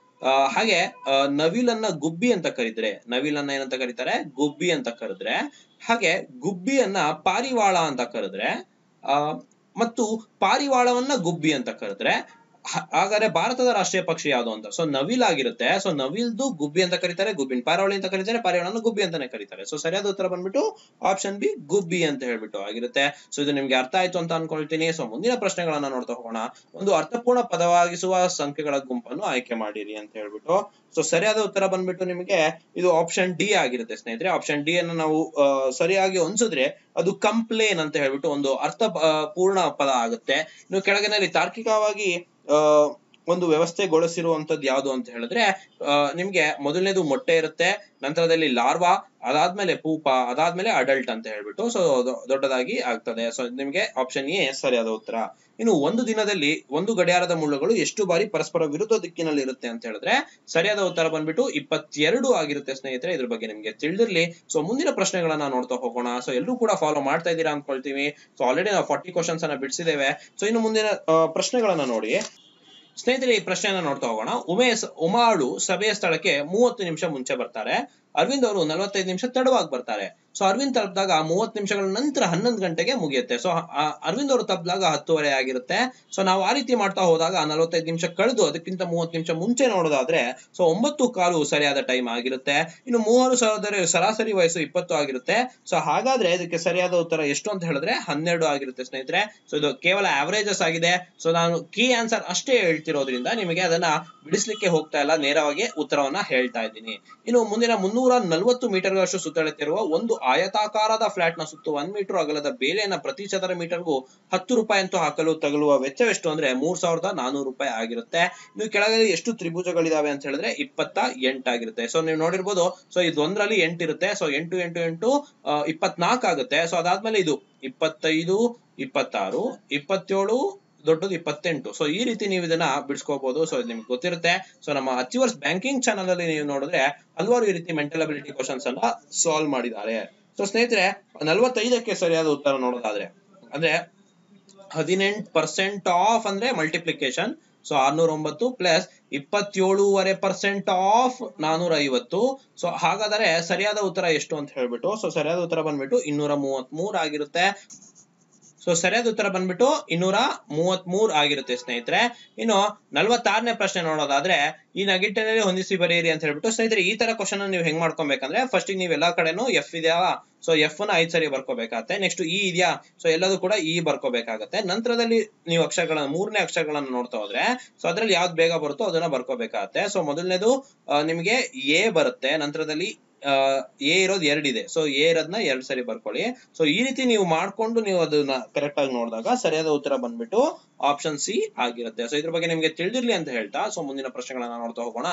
A: ಹಾಗೆ ನವಿಲನ್ನ ಗುಬ್ಬಿ ಅಂತ ಕರೀತಾರೆ, ನವಿಲನ್ನ ಏನಂತ ಕರೀತಾರೆ, ಗುಬ್ಬಿ ಅಂತ ಕರೆದ್ರೆ, ಹಾಗೆ ಗುಬ್ಬಿಯನ್ನ ಪಾರಿವಾಳ ಅಂತ ಕರೆದ್ರೆ, ಆ ಮತ್ತು ಪಾರಿವಾಳವನ್ನ ಗುಬ್ಬಿ ಅಂತ ಕರೆದ್ರೆ, ಹಾಗಾದ್ರೆ ಭಾರತದ ರಾಷ್ಟ್ರೀಯ ಪಕ್ಷಿ ಯಾವುದು ಅಂತ. ಸೊ ನವಿಲಾಗಿರುತ್ತೆ, ಸೊ ನವಿಲ್ದು ಗುಬ್ಬಿ ಅಂತ ಕರೀತಾರೆ, ಗುಬ್ಬಿನ ಪಾರಿವಾಳ ಅಂತ ಕರೀತಾರೆ, ಪಾರಿವಾಳನ ಗುಬ್ಬಿ ಅಂತಾನೆ ಕರೀತಾರೆ. ಸೊ ಸರಿಯಾದ ಉತ್ತರ ಬಂದ್ಬಿಟ್ಟು ಆಪ್ಷನ್ ಬಿ ಗುಬ್ಬಿ ಅಂತ ಹೇಳ್ಬಿಟ್ಟು ಆಗಿರುತ್ತೆ. ಸೊ ಇದು ನಿಮ್ಗೆ ಅರ್ಥ ಆಯ್ತು ಅಂತ ಅನ್ಕೊಳ್ತೀನಿ. ಸೊ ಮುಂದಿನ ಪ್ರಶ್ನೆಗಳನ್ನ ನೋಡ್ತಾ ಹೋಗೋಣ. ಒಂದು ಅರ್ಥಪೂರ್ಣ ಪದವಾಗಿಸುವ ಸಂಖ್ಯೆಗಳ ಗುಂಪನ್ನು ಆಯ್ಕೆ ಮಾಡಿರಿ ಅಂತ ಹೇಳ್ಬಿಟ್ಟು, ಸೊ ಸರಿಯಾದ ಉತ್ತರ ಬಂದ್ಬಿಟ್ಟು ನಿಮಗೆ ಇದು ಆಪ್ಷನ್ ಡಿ ಆಗಿರುತ್ತೆ ಸ್ನೇಹಿತರೆ. ಆಪ್ಷನ್ ಡಿ ಅನ್ನು ನಾವು ಸರಿಯಾಗಿ ಹೊಂದಿಸಿದ್ರೆ ಅದು ಕಂಪ್ಲೇನ್ ಅಂತ ಹೇಳ್ಬಿಟ್ಟು ಒಂದು ಅರ್ಥ ಪೂರ್ಣ ಪದ ಆಗುತ್ತೆ. ಇನ್ನು ಕೆಳಗಿನಲ್ಲಿ ತಾರ್ಕಿಕವಾಗಿ ಅಹ್ ಒಂದು ವ್ಯವಸ್ಥೆಗೊಳಿಸಿರುವಂತದ್ದು ಯಾವುದು ಅಂತ ಹೇಳಿದ್ರೆ, ಅಹ್ ನಿಮ್ಗೆ ಮೊದಲನೇದು ಮೊಟ್ಟೆ ಇರುತ್ತೆ, ನಂತರದಲ್ಲಿ ಲಾರ್ವಾ, ಅದಾದ್ಮೇಲೆ ಪೂಪ, ಅದಾದ್ಮೇಲೆ ಅಡಲ್ಟ್ ಅಂತ ಹೇಳ್ಬಿಟ್ಟು ಸೊ ದೊಡ್ಡದಾಗಿ ಆಗ್ತದೆ. ಸೊ ನಿಮ್ಗೆ ಆಪ್ಷನ್ ಎ ಸರಿಯಾದ ಉತ್ತರ. ಇನ್ನು ಒಂದು ದಿನದಲ್ಲಿ ಒಂದು ಗಡಿಯಾರದ ಮುಳ್ಳುಗಳು ಎಷ್ಟು ಬಾರಿ ಪರಸ್ಪರ ವಿರುದ್ಧ ದಿಕ್ಕಿನಲ್ಲಿ ಇರುತ್ತೆ ಅಂತ ಹೇಳಿದ್ರೆ, ಸರಿಯಾದ ಉತ್ತರ ಬಂದ್ಬಿಟ್ಟು ಇಪ್ಪತ್ತೆರಡು ಆಗಿರುತ್ತೆ ಸ್ನೇಹಿತರೆ. ಇದ್ರ ಬಗ್ಗೆ ನಿಮ್ಗೆ ತಿಳಿದಿರ್ಲಿ. ಸೊ ಮುಂದಿನ ಪ್ರಶ್ನೆಗಳನ್ನ ನೋಡ್ತಾ ಹೋಗೋಣ. ಸೊ ಎಲ್ಲರೂ ಕೂಡ ಫಾಲೋ ಮಾಡ್ತಾ ಇದ್ದೀರಾ ಅನ್ಕೊಳ್ತೀವಿ. ಸೊ ಆಲ್ರೆಡಿ ನಾವು ಫಾರ್ಟಿ ಕ್ವಶನ್ಸ್ ಅನ್ನ ಬಿಡಿಸಿದ್ದೇವೆ. ಸೊ ಇನ್ನು ಮುಂದಿನ ಪ್ರಶ್ನೆಗಳನ್ನ ನೋಡಿ ಸ್ನೇಹಿತರೆ, ಈ ಪ್ರಶ್ನೆಯನ್ನ ನೋಡ್ತಾ ಹೋಗೋಣ. ಉಮೇಶ್ ಉಮಾಳು ಸಭೆಯ ಸ್ಥಳಕ್ಕೆ ಮೂವತ್ತು ನಿಮಿಷ ಮುಂಚೆ ಬರ್ತಾರೆ. ಅರವಿಂದ್ ಅವರು ನಲವತ್ತೈದು ನಿಮಿಷ ತಡವಾಗಿ ಬರ್ತಾರೆ. ಸೊ ಅರವಿಂದ್ ತಲುಪಿದಾಗ ಮೂವತ್ತು ನಿಮಿಷಗಳ ನಂತರ ಹನ್ನೊಂದು ಗಂಟೆಗೆ ಮುಗಿಯುತ್ತೆ. ಸೊ ಅರವಿಂದ್ ಅವರು ತಲುಪಿದಾಗ ಹತ್ತುವರೆ ಆಗಿರುತ್ತೆ. ಸೊ ನಾವು ಆ ರೀತಿ ಮಾಡ್ತಾ ಹೋದಾಗ ನಲವತ್ತೈದು ನಿಮಿಷ ಕಳೆದು ಅದಕ್ಕಿಂತ ಮೂವತ್ತು ನಿಮಿಷ ಮುಂಚೆ ನೋಡೋದಾದ್ರೆ ಸೊ ಒಂಬತ್ತು ಕಾಲು ಸರಿಯಾದ ಟೈಮ್ ಆಗಿರುತ್ತೆ. ಇನ್ನು ಮೂವರು ಸಹೋದರ ಸರಾಸರಿ ವಯಸ್ಸು ಇಪ್ಪತ್ತು ಆಗಿರುತ್ತೆ. ಸೊ ಹಾಗಾದ್ರೆ ಇದಕ್ಕೆ ಸರಿಯಾದ ಉತ್ತರ ಎಷ್ಟು ಅಂತ ಹೇಳಿದ್ರೆ ಹನ್ನೆರಡು ಆಗಿರುತ್ತೆ ಸ್ನೇಹಿತರೆ. ಸೊ ಇದು ಕೇವಲ ಆವರೇಜಸ್ ಆಗಿದೆ. ಸೊ ನಾನು ಕೀ ಆನ್ಸರ್ ಅಷ್ಟೇ ಹೇಳ್ತಿರೋದ್ರಿಂದ ನಿಮಗೆ ಅದನ್ನ ಬಿಡಿಸ್ಲಿಕ್ಕೆ ಹೋಗ್ತಾ ಇಲ್ಲ, ನೇರವಾಗಿ ಉತ್ತರವನ್ನ ಹೇಳ್ತಾ ಇದ್ದೀನಿ. ಇನ್ನು ಮುಂದಿನ ಮುನ್ನೂರ ನಲವತ್ತು ಮೀಟರ್ಗಳಷ್ಟು ಸುತ್ತಳತೆಯಿರುವ ಒಂದು ಆಯತಾಕಾರದ ಫ್ಲಾಟ್ ನ ಸುತ್ತು ಒಂದ್ ಮೀಟರ್ ಅಗಲದ ಬೇಲಿಯನ್ನ ಪ್ರತಿ ಚದರ ಮೀಟರ್ಗೂ ಹತ್ತು ರೂಪಾಯಿ ಅಂತೂ ಹಾಕಲು ತಗಲುವ ವೆಚ್ಚವೆಷ್ಟು ಅಂದ್ರೆ ಮೂರ್ ಸಾವಿರದ ನಾನೂರು ರೂಪಾಯಿ ಆಗಿರುತ್ತೆ. ಇನ್ನು ಕೆಳಗಡೆ ಎಷ್ಟು ತ್ರಿಭುಜಗಳಿದಾವೆ ಅಂತ ಹೇಳಿದ್ರೆ ಇಪ್ಪತ್ತ ಎಂಟಾಗಿರುತ್ತೆ. ಸೊ ನೀವು ನೋಡಿರ್ಬೋದು, ಸೊ ಇದೊಂದ್ರಲ್ಲಿ ಎಂಟು ಇರುತ್ತೆ. ಸೊ ಎಂಟು ಎಂಟು ಎಂಟು ಇಪ್ಪತ್ನಾಲ್ಕು ಆಗುತ್ತೆ. ಸೊ ಅದಾದ್ಮೇಲೆ ಇದು ಇಪ್ಪತ್ತೈದು, ಇಪ್ಪತ್ತಾರು, ಇಪ್ಪತ್ತೇಳು, ದೊಡ್ಡದು ಇಪ್ಪತ್ತೆಂಟು. ಸೊ ಈ ರೀತಿ ನೀವು ಇದನ್ನ ಬಿಡಿಸ್ಕೋಬಹುದು. ಸೊ ನಿಮ್ಗೆ ಗೊತ್ತಿರುತ್ತೆ. ಸೊ ನಮ್ಮ ಅಚೀವರ್ಸ್ ಬ್ಯಾಂಕಿಂಗ್ ಚಾನಲ್ ಅಲ್ಲಿ ನೀವು ನೋಡಿದ್ರೆ ಹಲವಾರು ಈ ರೀತಿ ಮೆಂಟಲ್ ಅಬಿಲಿಟಿ ಕ್ವಶನ್ಸ್ ಅನ್ನ ಸಾಲ್ವ್ ಮಾಡಿದ್ದಾರೆ. ಸೊ ಸ್ನೇಹಿತರೆ, ನಲವತ್ತೈದಕ್ಕೆ ಸರಿಯಾದ ಉತ್ತರ ನೋಡೋದಾದ್ರೆ ಅಂದ್ರೆ ಹದಿನೆಂಟು ಪರ್ಸೆಂಟ್ ಆಫ್ ಅಂದ್ರೆ ಮಲ್ಟಿಪ್ಲಿಕೇಶನ್. ಸೊ ಆರ್ನೂರ ಒಂಬತ್ತು ಪ್ಲಸ್ ಇಪ್ಪತ್ತೇಳೂವರೆ ಪರ್ಸೆಂಟ್ ಆಫ್ ನಾನೂರ ಐವತ್ತು. ಸೊ ಹಾಗಾದರೆ ಸರಿಯಾದ ಉತ್ತರ ಎಷ್ಟು ಅಂತ ಹೇಳ್ಬಿಟ್ಟು, ಸೊ ಸರಿಯಾದ ಉತ್ತರ ಬಂದ್ಬಿಟ್ಟು ಇನ್ನೂರ ಮೂವತ್ತ್ ಮೂರು ಆಗಿರುತ್ತೆ. ಸೊ ಸರಿಯಾದ ಉತ್ತರ ಬಂದ್ಬಿಟ್ಟು ಇನ್ನೂರ ಮೂವತ್ತ್ ಮೂರು ಆಗಿರುತ್ತೆ ಸ್ನೇಹಿತರೆ. ಇನ್ನು ನಲ್ವತ್ತಾರನೇ ಪ್ರಶ್ನೆ ನೋಡೋದಾದ್ರೆ, ಈ ನಗಿಟ್ಟಿನಲ್ಲಿ ಹೊಂದಿಸಿ ಬರೆಯಿರಿ ಅಂತ ಹೇಳ್ಬಿಟ್ಟು, ಸ್ನೇಹಿತರೆ ಈ ತರ ಕ್ವಶನ್ ನೀವು ಹೆಂಗ್ ಮಾಡ್ಕೊಬೇಕಂದ್ರೆ, ಫಸ್ಟ್ ನೀವು ಎಲ್ಲಾ ಕಡೆನೂ ಎಫ್ ಇದೆಯಾ, ಸೊ ಎಫ್ ನ ಐದ್ ಸರಿ ಬರ್ಕೋಬೇಕಾಗತ್ತೆ. ನೆಕ್ಸ್ಟ್ ಇ ಇದೆಯಾ, ಸೊ ಎಲ್ಲದೂ ಕೂಡ ಇ ಬರ್ಕೋಬೇಕಾಗತ್ತೆ. ನಂತರದಲ್ಲಿ ನೀವು ಅಕ್ಷರಗಳನ್ನ ಮೂರನೇ ಅಕ್ಷರಗಳನ್ನ ನೋಡ್ತಾ ಹೋದ್ರೆ ಸೊ ಅದ್ರಲ್ಲಿ ಯಾವ್ದು ಬೇಗ ಬರುತ್ತೋ ಅದನ್ನ ಬರ್ಕೋಬೇಕಾಗತ್ತೆ. ಸೊ ಮೊದಲನೇದು ನಿಮ್ಗೆ ಎ ಬರುತ್ತೆ, ನಂತರದಲ್ಲಿ ಎ ಇರೋದು ಎರಡಿದೆ. ಸೊ ಎ ಇರೋದನ್ನ ಎರಡ್ ಸರಿ ಬರ್ಕೊಳ್ಳಿ. ಸೊ ಈ ರೀತಿ ನೀವು ಮಾಡ್ಕೊಂಡು ನೀವು ಅದನ್ನ ಕರೆಕ್ಟ್ ಆಗಿ ನೋಡಿದಾಗ ಸರಿಯಾದ ಉತ್ತರ ಬಂದ್ಬಿಟ್ಟು ಆಪ್ಷನ್ ಸಿ ಆಗಿರುತ್ತೆ. ಸೊ ಇದ್ರ ಬಗ್ಗೆ ನಿಮ್ಗೆ ತಿಳಿದಿರ್ಲಿ ಅಂತ ಹೇಳ್ತಾ ಸೊ ಮುಂದಿನ ಪ್ರಶ್ನೆಗಳನ್ನ ನೋಡ್ತಾ ಹೋಗೋಣ.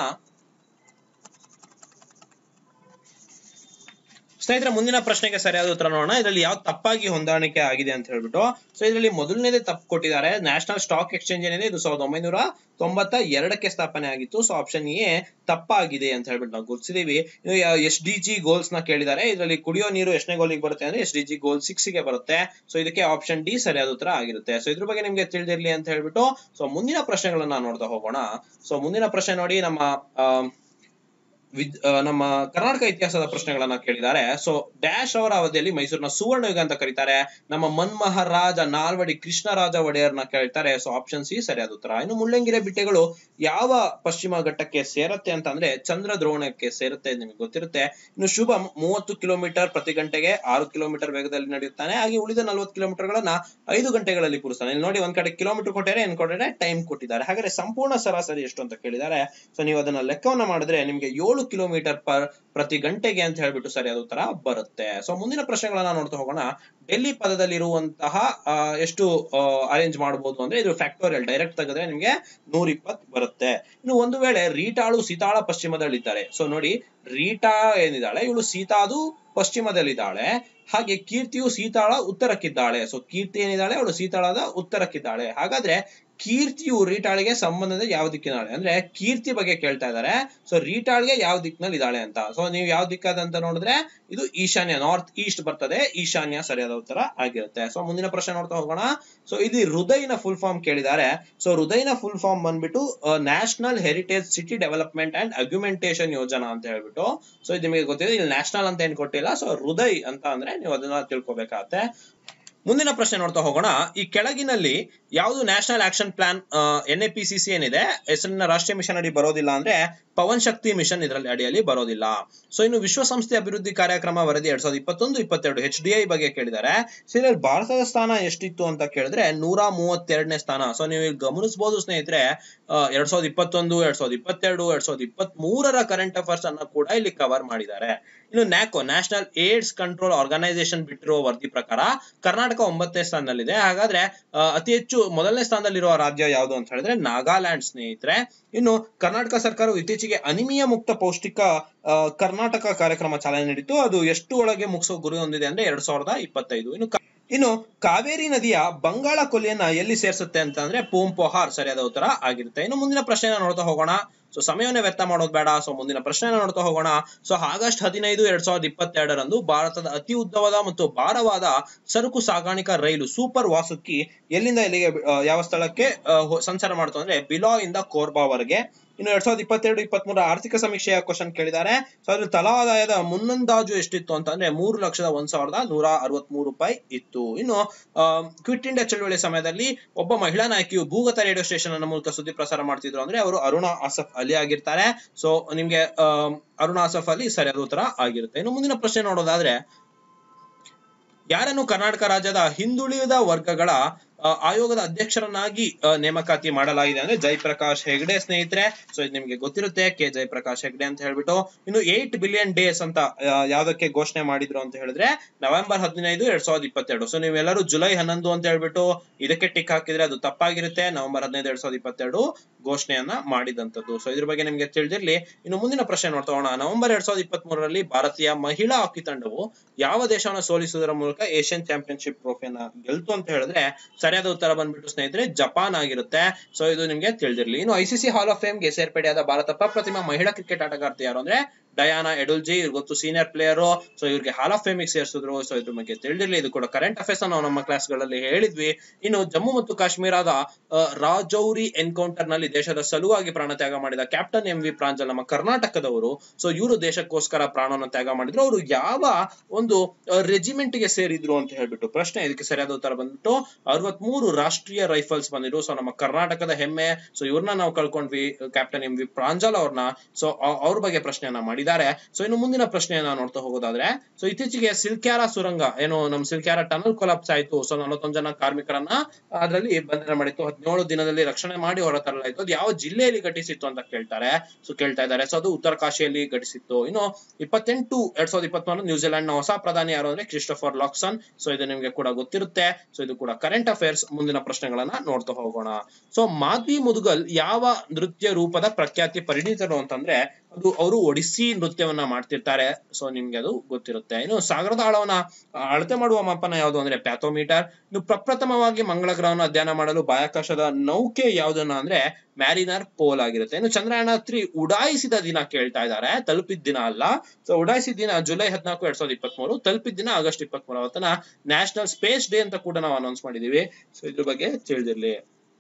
A: ಸ್ನೇಹಿತರೆ, ಮುಂದಿನ ಪ್ರಶ್ನೆಗೆ ಸರಿಯಾದ ಉತ್ತರ ನೋಡೋಣ. ಇದರಲ್ಲಿ ಯಾವ ತಪ್ಪಾಗಿ ಹೊಂದಾಣಿಕೆ ಆಗಿದೆ ಅಂತ ಹೇಳ್ಬಿಟ್ಟು, ಸೊ ಇದರಲ್ಲಿ ಮೊದಲನೇದೇ ತಪ್ಪು ಕೊಟ್ಟಿದ್ದಾರೆ. ನ್ಯಾಷನಲ್ ಸ್ಟಾಕ್ ಎಕ್ಸ್ಚೇಂಜ್ ಏನಿದೆ ಇದು ಸಾವಿರದ ಒಂಬೈನೂರ ತೊಂಬತ್ತ ಎರಡಕ್ಕೆ ಸ್ಥಾಪನೆ ಆಗಿತ್ತು. ಸೊ ಆಪ್ಷನ್ ಎ ತಪ್ಪಾಗಿದೆ ಅಂತ ಹೇಳ್ಬಿಟ್ಟು ನಾವು ಗುರುತಿಸಿದೀವಿ. ಎಸ್ ಡಿ ಜಿ ಗೋಲ್ಸ್ ನ ಕೇಳಿದ್ದಾರೆ. ಇದರಲ್ಲಿ ಕುಡಿಯೋ ನೀರು ಎಷ್ಟನೇ ಗೋಲಿಗೆ ಬರುತ್ತೆ ಅಂದ್ರೆ S D G goal six ಗೆ ಬರುತ್ತೆ. ಸೊ ಇದಕ್ಕೆ ಆಪ್ಷನ್ ಡಿ ಸರಿಯಾದ ಉತ್ತರ ಆಗಿರುತ್ತೆ. ಸೊ ಇದ್ರ ಬಗ್ಗೆ ನಿಮ್ಗೆ ತಿಳಿದಿರ್ಲಿ ಅಂತ ಹೇಳ್ಬಿಟ್ಟು ಸೊ ಮುಂದಿನ ಪ್ರಶ್ನೆಗಳನ್ನ ನೋಡ್ತಾ ಹೋಗೋಣ. ಸೊ ಮುಂದಿನ ಪ್ರಶ್ನೆ ನೋಡಿ, ನಮ್ಮ ಅಹ್ ವಿದ್ ನಮ್ಮ ಕರ್ನಾಟಕ ಇತಿಹಾಸದ ಪ್ರಶ್ನೆಗಳನ್ನ ಕೇಳಿದ್ದಾರೆ. ಸೊ ಡ್ಯಾಶ್ ಅವರ ಅವಧಿಯಲ್ಲಿ ಮೈಸೂರಿನ ಸುವರ್ಣ ಯುಗ ಅಂತ ಕರೀತಾರೆ. ನಮ್ಮ ಮನ್ಮಹಾರಾಜ ನಾಲ್ವಡಿ ಕೃಷ್ಣರಾಜ ಒಡೆಯರ್ನ ಕೇಳ್ತಾರೆ. ಸೊ ಆಪ್ಷನ್ ಸಿ ಸರಿಯಾದ ಉತ್ತರ. ಇನ್ನು ಮುಳ್ಳಂಗಿರೆ ಬಿಟ್ಟೆಗಳು ಯಾವ ಪಶ್ಚಿಮ ಘಟ್ಟಕ್ಕೆ ಸೇರುತ್ತೆ ಅಂತ ಅಂದ್ರೆ ಚಂದ್ರ ದ್ರೋಣಕ್ಕೆ ಸೇರುತ್ತೆ, ನಿಮಗೆ ಗೊತ್ತಿರುತ್ತೆ. ಇನ್ನು ಶುಭಂ ಮೂವತ್ತು ಕಿಲೋಮೀಟರ್ ಪ್ರತಿ ಗಂಟೆಗೆ ಆರು ಕಿಲೋಮೀಟರ್ ವೇಗದಲ್ಲಿ ನಡೆಯುತ್ತಾನೆ. ಹಾಗೆ ಉಳಿದ ನಲ್ವತ್ತು ಕಿಲೋಮೀಟರ್ ಗಳನ್ನ ಐದು ಗಂಟೆಗಳಲ್ಲಿ ಕೂರಿಸ್ತಾನೆ. ಇಲ್ಲಿ ನೋಡಿ, ಒಂದ್ ಕಡೆ ಕಿಲೋಮೀಟರ್ ಕೊಟ್ಟಿದ್ದಾರೆ, ಏನ್ ಕೊಟ್ಟಿದ್ದಾರೆ ಟೈಮ್ ಕೊಟ್ಟಿದ್ದಾರೆ. ಹಾಗಾದ್ರೆ ಸಂಪೂರ್ಣ ಸರಾಸರಿ ಎಷ್ಟು ಅಂತ ಕೇಳಿದ್ದಾರೆ. ಸೊ ನೀವು ಅದನ್ನ ಲೆಕ್ಕವನ್ನ ಮಾಡಿದ್ರೆ ನಿಮ್ಗೆ ಏಳು ಏಳು ಕಿಲೋಮೀಟರ್ ಪರ್ ಪ್ರತಿ ಗಂಟೆಗೆ ಅಂತ ಹೇಳ್ಬಿಟ್ಟು ಸರಿಯಾದ ಉತ್ತರ ಬರುತ್ತೆ. ಸೊ ಮುಂದಿನ ಪ್ರಶ್ನೆಗಳನ್ನ ನೋಡ್ತಾ ಹೋಗೋಣ. ಡೆಲ್ಲಿ ಪದದಲ್ಲಿರುವಂತಹ ಎಷ್ಟು ಅರೇಂಜ್ ಮಾಡಬಹುದು ಅಂದ್ರೆ ಇದು ಫ್ಯಾಕ್ಟೋರಿಯಲ್ ಡೈರೆಕ್ಟ್ ತೆಗೆದ್ರೆ ನಿಮ್ಗೆ ನೂರ ಇಪ್ಪತ್ತು ಬರುತ್ತೆ. ಇನ್ನು ಒಂದು ವೇಳೆ ರೀಟಾಳು ಸೀತಾಳ ಪಶ್ಚಿಮದಲ್ಲಿದ್ದಾರೆ. ಸೊ ನೋಡಿ, ರೀಟಾ ಏನಿದ್ದಾಳೆ ಇವಳು ಸೀತಾದು ಪಶ್ಚಿಮದಲ್ಲಿದ್ದಾಳೆ, ಹಾಗೆ ಕೀರ್ತಿಯು ಸೀತಾಳ ಉತ್ತರಕ್ಕಿದ್ದಾಳೆ. ಸೊ ಕೀರ್ತಿ ಏನಿದ್ದಾಳೆ ಅವಳು ಸೀತಾಳದ ಉತ್ತರಕ್ಕಿದ್ದಾಳೆ. ಹಾಗಾದ್ರೆ ಕೀರ್ತಿಯು ರೀಟಾಳಿಗೆ ಸಂಬಂಧದ ಯಾವ ದಿಕ್ಕಿನಾಳೆ ಅಂದ್ರೆ ಕೀರ್ತಿ ಬಗ್ಗೆ ಕೇಳ್ತಾ ಇದ್ದಾರೆ. ಸೊ ರೀಟಾಳ್ಗೆ ಯಾವ ದಿಕ್ಕಿನಲ್ಲಿ ಇದ್ದಾಳೆ ಅಂತ. ಸೊ ನೀವು ಯಾವ ದಿಕ್ಕಾದಂತ ನೋಡಿದ್ರೆ ಇದು ಈಶಾನ್ಯ, ನಾರ್ತ್ ಈಸ್ಟ್ ಬರ್ತದೆ, ಈಶಾನ್ಯ ಸರಿಯಾದ ಉತ್ತರ ಆಗಿರುತ್ತೆ. ಸೊ ಮುಂದಿನ ಪ್ರಶ್ನೆ ನೋಡ್ತಾ ಹೋಗೋಣ. ಸೊ ಇದು ಹೃದಯನ ಫುಲ್ ಫಾರ್ಮ್ ಕೇಳಿದ್ದಾರೆ. ಸೊ ಹೃದಯನ ಫುಲ್ ಫಾರ್ಮ್ ಬಂದ್ಬಿಟ್ಟು national heritage city development and augmentation ಯೋಜನಾ ಅಂತ ಹೇಳ್ಬಿಟ್ಟು. ಸೊ ಇದು ನಿಮಗೆ ಗೊತ್ತಿದೆ, ಇಲ್ಲಿ ನ್ಯಾಷನಲ್ ಅಂತ ಏನ್ ಕೊಟ್ಟಿಲ್ಲ. ಸೊ ಹೃದಯ್ ಅಂತ ಅಂದ್ರೆ ನೀವು ಅದನ್ನ ತಿಳ್ಕೊಬೇಕಾಗತ್ತೆ. ಮುಂದಿನ ಪ್ರಶ್ನೆ ನೋಡ್ತಾ ಹೋಗೋಣ. ಈ ಕೆಳಗಿನಲ್ಲಿ ಯಾವುದು national action plan N A P C C ಏನಿದೆ ಹೆಸರಿನ ರಾಷ್ಟ್ರೀಯ ಮಿಷನ್ ಅಡಿ ಬರೋದಿಲ್ಲ ಅಂದ್ರೆ ಪವನ್ ಶಕ್ತಿ ಮಿಷನ್ ಇದರಲ್ಲಿ ಅಡಿಯಲ್ಲಿ ಬರೋದಿಲ್ಲ. ಸೊ ಇನ್ನು ವಿಶ್ವಸಂಸ್ಥೆ ಅಭಿವೃದ್ಧಿ ಕಾರ್ಯಕ್ರಮ ವರದಿ ಎರಡ್ ಸಾವಿರದ ಇಪ್ಪತ್ತೊಂದು ಇಪ್ಪತ್ತೆರಡು ಎಚ್ ಡಿ ಐ ಬಗ್ಗೆ ಕೇಳಿದ್ದಾರೆ. ಸೊ ಇದರಲ್ಲಿ ಭಾರತದ ಸ್ಥಾನ ಎಷ್ಟಿತ್ತು ಅಂತ ಕೇಳಿದ್ರೆ ನೂರ ಮೂವತ್ತೆರಡನೇ ಸ್ಥಾನ. ಸೊ ನೀವು ಗಮನಿಸಬಹುದು ಸ್ನೇಹಿತರೆ, ಎರಡ್ ಸಾವಿರದ ಇಪ್ಪತ್ತೊಂದು ಎರಡ್ ಸಾವಿರದ ಇಪ್ಪತ್ತೆರಡು ಎರಡ್ ಸಾವಿರದ ಇಪ್ಪತ್ತ್ ಮೂರರ ಕರೆಂಟ್ ಅಫೇರ್ಸ್ ಅನ್ನ ಕೂಡ ಇಲ್ಲಿ ಕವರ್ ಮಾಡಿದ್ದಾರೆ. ಇನ್ನು NACO national AIDS control organisation ಬಿಟ್ಟಿರುವ ವರದಿ ಪ್ರಕಾರ ಕರ್ನಾಟಕ ಒಂಬತ್ತನೇ ಸ್ಥಾನದಲ್ಲಿದೆ. ಹಾಗಾದ್ರೆ ಅತಿ ಹೆಚ್ಚು ಮೊದಲನೇ ಸ್ಥಾನದಲ್ಲಿರುವ ರಾಜ್ಯ ಯಾವುದು ಅಂತ ಹೇಳಿದ್ರೆ ನಾಗಾಲ್ಯಾಂಡ್ ಸ್ನೇಹಿತರೆ. ಇನ್ನು ಕರ್ನಾಟಕ ಸರ್ಕಾರವು ಇತ್ತೀಚೆಗೆ ಅನಿಮಿಯಾ ಮುಕ್ತ ಪೌಷ್ಟಿಕ ಕರ್ನಾಟಕ ಕಾರ್ಯಕ್ರಮ ಚಾಲನೆ ನೀಡಿತ್ತು. ಅದು ಎಷ್ಟು ಒಳಗೆ ಮುಗಿಸೋ ಗುರಿ ಹೊಂದಿದೆ ಅಂದ್ರೆ ಎರಡ್ ಸಾವಿರದ ಇಪ್ಪತ್ತೈದು. ಇನ್ನು ಇನ್ನು ಕಾವೇರಿ ನದಿಯ ಬಂಗಾಳ ಕೊಲ್ಲಿಯನ್ನ ಎಲ್ಲಿ ಸೇರಿಸುತ್ತೆ ಅಂತ ಅಂದ್ರೆ ಪೂಂಪೊಹಾರ್ ಸರಿಯಾದ ಉತ್ತರ ಆಗಿರುತ್ತೆ. ಇನ್ನು ಮುಂದಿನ ಪ್ರಶ್ನೆನ ನೋಡ್ತಾ ಹೋಗೋಣ. ಸೊ ಸಮಯವನ್ನೇ ವ್ಯರ್ಥ ಮಾಡೋದು ಬೇಡ. ಸೊ ಮುಂದಿನ ಪ್ರಶ್ನೆನ ನೋಡ್ತಾ ಹೋಗೋಣ. ಸೊ ಆಗಸ್ಟ್ ಹದಿನೈದು ಎರಡ್ ಸಾವಿರದ ಇಪ್ಪತ್ತೆರಡರಂದು ಭಾರತದ ಅತಿ ಉದ್ದವಾದ ಮತ್ತು ಭಾರವಾದ ಸರಕು ಸಾಗಾಣಿಕಾ ರೈಲು ಸೂಪರ್ ವಾಸುಕಿ ಎಲ್ಲಿಂದ ಎಲ್ಲಿಗೆ ಯಾವ ಸ್ಥಳಕ್ಕೆ ಸಂಚಾರ ಮಾಡ್ತು ಅಂದ್ರೆ ಬಿಲಾ ಇಂದ ಕೋರ್ಬಾವರೆಗೆ. ಇನ್ನು ಎರಡ್ ಸಾವಿರದ ಇಪ್ಪತ್ತೆರಡು ಇಪ್ಪತ್ತ್ ಮೂರ ಆರ್ಥಿಕ ಸಮೀಕ್ಷೆಯ ಕ್ವಶನ್ ಕೇಳಿದ್ದಾರೆ. ಸೊ ಅದ್ರ ತಲಾ ಆದಾಯದ ಮುನ್ನಂದಾಜು ಎಷ್ಟಿತ್ತು ಅಂತ ಅಂದ್ರೆ ಮೂರು ಲಕ್ಷದ ಒಂದ್ ಸಾವಿರದ ನೂರ ಅರವತ್ತ್ ಮೂರು ರೂಪಾಯಿ ಇತ್ತು. ಇನ್ನು ಕ್ವಿಟ್ ಇಂಡಿಯಾ ಚಳವಳಿ ಸಮಯದಲ್ಲಿ ಒಬ್ಬ ಮಹಿಳಾ ನಾಯಕಿಯು ಭೂಗತ ರೇಡಿಯೋ ಸ್ಟೇಷನ್ ಅನ್ನ ಮೂಲಕ ಸುದ್ದಿ ಪ್ರಸಾರ ಮಾಡ್ತಿದ್ರು ಅಂದ್ರೆ ಅವರು ಅರುಣಾ ಆಸಫ್ ಅಲಿ ಆಗಿರ್ತಾರೆ. ಸೊ ನಿಮ್ಗೆ ಅಹ್ ಅರುಣಾ ಆಸಫ್ ಅಲಿ ಸರಿಯಾದ ಉತ್ತರ ಆಗಿರುತ್ತೆ. ಇನ್ನು ಮುಂದಿನ ಪ್ರಶ್ನೆ ನೋಡೋದಾದ್ರೆ, ಯಾರನ್ನು ಕರ್ನಾಟಕ ರಾಜ್ಯದ ಹಿಂದುಳಿದ ವರ್ಗಗಳ ಆಯೋಗದ ಅಧ್ಯಕ್ಷರನ್ನಾಗಿ ನೇಮಕಾತಿ ಮಾಡಲಾಗಿದೆ ಅಂದ್ರೆ ಜಯಪ್ರಕಾಶ್ ಹೆಗ್ಡೆ ಸ್ನೇಹಿತರೆ. ಸೊ ಇದು ನಿಮ್ಗೆ ಗೊತ್ತಿರುತ್ತೆ, ಕೆ ಜಯಪ್ರಕಾಶ್ ಹೆಗ್ಡೆ ಅಂತ ಹೇಳ್ಬಿಟ್ಟು. ಇನ್ನು ಏಟ್ ಬಿಲಿಯನ್ ಡೇಸ್ ಅಂತ ಯಾವ್ದಕ್ಕೆ ಘೋಷಣೆ ಮಾಡಿದ್ರು ಅಂತ ಹೇಳಿದ್ರೆ ನವೆಂಬರ್ ಹದಿನೈದು ಎರಡ್ ಸಾವಿರದ ಇಪ್ಪತ್ತೆರಡು. ಸೊ ನೀವೆಲ್ಲರೂ ಜುಲೈ ಹನ್ನೊಂದು ಅಂತ ಹೇಳ್ಬಿಟ್ಟು ಇದಕ್ಕೆ ಟಿಕ್ ಹಾಕಿದ್ರೆ ಅದು ತಪ್ಪಾಗಿರುತ್ತೆ. ನವೆಂಬರ್ ಹದಿನೈದು ಎರಡ್ ಸಾವಿರದ ಇಪ್ಪತ್ತೆರಡು ಘೋಷಣೆಯನ್ನ ಮಾಡಿದಂತದ್ದು. ಸೊ ಇದ್ರ ಬಗ್ಗೆ ನಿಮ್ಗೆ ತಿಳಿದಿರ್ಲಿ. ಇನ್ನು ಮುಂದಿನ ಪ್ರಶ್ನೆ ನೋಡ್ತಾ ಹೋಗೋಣ. ನವೆಂಬರ್ ಎರಡ್ ಸಾವಿರದ ಇಪ್ಪತ್ತ್ ಮೂರರಲ್ಲಿ ಭಾರತೀಯ ಮಹಿಳಾ ಹಾಕಿ ತಂಡವು ಯಾವ ದೇಶವನ್ನು ಸೋಲಿಸುವುದರ ಮೂಲಕ ಏಷ್ಯನ್ ಚಾಂಪಿಯನ್ಶಿಪ್ ಟ್ರೋಫಿಯನ್ನ ಗೆಲ್ತು ಅಂತ ಹೇಳಿದ್ರೆ ಸರಿಯಾದ ಉತ್ತರ ಬಂದ್ಬಿಟ್ಟು ಸ್ನೇಹಿತರೆ ಜಪಾನ್ ಆಗಿರುತ್ತೆ. ಸೊ ಇದು ನಿಮ್ಗೆ ತಿಳಿದಿರ್ಲಿ. ಇನ್ನು ಐಸಿಸಿ ಹಾಲ್ ಆಫ್ ಫೇಮ್ ಗೆ ಸೇರ್ಪಡೆಯಾದ ಭಾರತ ಪ್ರಪ್ರಥಮ ಮಹಿಳಾ ಕ್ರಿಕೆಟ್ ಆಟಗಾರ್ತಿ ಯಾರು ಅಂದ್ರೆ ಡಯಾನಾ ಎಡುಲ್ಜಿ. ಇವ್ರು ಗೊತ್ತು, ಸೀನಿಯರ್ ಪ್ಲೇಯರ್. ಸೊ ಇವ್ರಿಗೆ ಹಾಲ್ ಆಫ್ ಫೇಮ್ ಸೇರಿಸಿದ್ರು. ಸೊ ಇದ್ರ ಬಗ್ಗೆ ತಿಳಿದಿರ್ಲಿ. ಇದು ಕೂಡ ಕರೆಂಟ್ ಅಫೇರ್ಸ್ ನಾವು ನಮ್ಮ ಕ್ಲಾಸ್ ಗಳಲ್ಲಿ ಹೇಳಿದ್ವಿ. ಇನ್ನು ಜಮ್ಮು ಮತ್ತು ಕಾಶ್ಮೀರದ ರಾಜೌರಿ ಎನ್ಕೌಂಟರ್ ನಲ್ಲಿ ದೇಶದ ಸಲುವಾಗಿ ಪ್ರಾಣ ತ್ಯಾಗ ಮಾಡಿದ ಕ್ಯಾಪ್ಟನ್ ಎಂ ವಿ ಪ್ರಾಂಜಲ್ ನಮ್ಮ ಕರ್ನಾಟಕದವರು. ಸೊ ಇವರು ದೇಶಕ್ಕೋಸ್ಕರ ಪ್ರಾಣವನ್ನು ತ್ಯಾಗ ಮಾಡಿದ್ರು. ಅವರು ಯಾವ ಒಂದು ರೆಜಿಮೆಂಟ್ ಗೆ ಸೇರಿದ್ರು ಅಂತ ಹೇಳ್ಬಿಟ್ಟು ಪ್ರಶ್ನೆ. ಇದಕ್ಕೆ ಸರಿಯಾದ ಉತ್ತರ ಬಂದ್ಬಿಟ್ಟು ಅರವತ್ತ್ ಮೂರು ರಾಷ್ಟ್ರೀಯ ರೈಫಲ್ಸ್ ಬಂದಿದ್ರು. ಸೊ ನಮ್ಮ ಕರ್ನಾಟಕದ ಹೆಮ್ಮೆ. ಸೊ ಇವ್ರನ್ನ ನಾವು ಕಳ್ಕೊಂಡ್ವಿ, ಕ್ಯಾಪ್ಟನ್ ಎಂ ವಿ ಪ್ರಾಂಜಲ್ ಅವ್ರನ್ನ. ಸೊ ಅವ್ರ ಬಗ್ಗೆ ಪ್ರಶ್ನೆಯನ್ನ ಮಾಡಿ. ಸೊ ಇನ್ನು ಮುಂದಿನ ಪ್ರಶ್ನೆಯನ್ನ ನೋಡ್ತಾ ಹೋಗೋದಾದ್ರೆ, ಸೊ ಇತ್ತೀಚೆಗೆ ಸಿಲ್ಕ್ಯಾರ ಸುರಂಗ ಏನು ನಮ್ ಸಿಲ್ಕ್ಯಾರ ಟನಲ್ ಕೊಲಾಪ್ಸ್ ಆಯ್ತು. ಸೊ ನಲವತ್ತೊಂದು ಜನ ಕಾರ್ಮಿಕರನ್ನ ಅದರಲ್ಲಿ ಬಂಧನ ಮಾಡಿತ್ತು. ಹದಿನೇಳು ದಿನದಲ್ಲಿ ರಕ್ಷಣೆ ಮಾಡಿ ಹೊರತರಲಾಯಿತು. ಅದು ಯಾವ ಜಿಲ್ಲೆಯಲ್ಲಿ ಘಟಿಸಿತ್ತು ಅಂತ ಕೇಳ್ತಾರೆ. ಸೊ ಕೇಳ್ತಾ ಇದ್ದಾರೆ. ಸೊ ಅದು ಉತ್ತರ ಕಾಶಿಯಲ್ಲಿ ಘಟಿಸಿತ್ತು. ಇನ್ನು ಇಪ್ಪತ್ತೆಂಟು ಎರಡ್ ಸಾವಿರದ ಇಪ್ಪತ್ತ್ ನ್ಯೂಜಿಲೆಂಡ್ ನ ಹೊಸ ಪ್ರಧಾನಿ ಯಾರು ಅಂದ್ರೆ ಕ್ರಿಸ್ಟೋಫರ್ ಲಾಕ್ಸನ್. ಸೊ ಇದು ನಿಮ್ಗೆ ಕೂಡ ಗೊತ್ತಿರುತ್ತೆ. ಸೊ ಇದು ಕೂಡ ಕರೆಂಟ್ ಅಫೇರ್ಸ್. ಮುಂದಿನ ಪ್ರಶ್ನೆಗಳನ್ನ ನೋಡ್ತಾ ಹೋಗೋಣ. ಸೊ ಮಾದ್ವಿ ಮುದುಗಲ್ ಯಾವ ನೃತ್ಯ ರೂಪದ ಪ್ರಖ್ಯಾತಿ ಪರಿಣಿತರು ಅಂತಂದ್ರೆ ಅದು ಅವರು ಒಡಿಸ್ಸಿ ನೃತ್ಯವನ್ನ ಮಾಡ್ತಿರ್ತಾರೆ. ಸೊ ನಿಮ್ಗೆ ಅದು ಗೊತ್ತಿರುತ್ತೆ. ಇನ್ನು ಸಾಗರದ ಆಳವನ್ನ ಅಳತೆ ಮಾಡುವ ಮಾಪನ ಯಾವುದು ಅಂದ್ರೆ ಪ್ಯಾಥೋಮೀಟರ್. ಇನ್ನು ಪ್ರಪ್ರಥಮವಾಗಿ ಮಂಗಳ ಗ್ರಹವನ್ನು ಅಧ್ಯಯನ ಮಾಡಲು ಬಾಹ್ಯಾಕಾಶದ ನೌಕೆ ಯಾವುದನ್ನ ಅಂದ್ರೆ ಮ್ಯಾರಿನರ್ ಪೋಲ್ ಆಗಿರುತ್ತೆ. ಇನ್ನು ಚಂದ್ರಯಾನ ತ್ರೀ ಉಡಾಯಿಸಿದ ದಿನ ಕೇಳ್ತಾ ಇದ್ದಾರೆ, ತಲುಪಿದ ದಿನ ಅಲ್ಲ. ಸೊ ಉಡಾಯಿಸಿದ ದಿನ ಜುಲೈ ಹದಿನಾಲ್ಕು ಎರಡ್ ಸಾವಿರದ ಇಪ್ಪತ್ತ್ ಮೂರು, ತಲುಪಿದ ದಿನ ಆಗಸ್ಟ್ ಇಪ್ಪತ್ತ್ ಮೂರು. ಅವತ್ತನ ನ್ಯಾಷನಲ್ ಸ್ಪೇಸ್ ಡೇ ಅಂತ ಕೂಡ ನಾವು ಅನೌನ್ಸ್ ಮಾಡಿದೀವಿ. ಸೊ ಇದ್ರ ಬಗ್ಗೆ ತಿಳಿದಿರ್ಲಿ.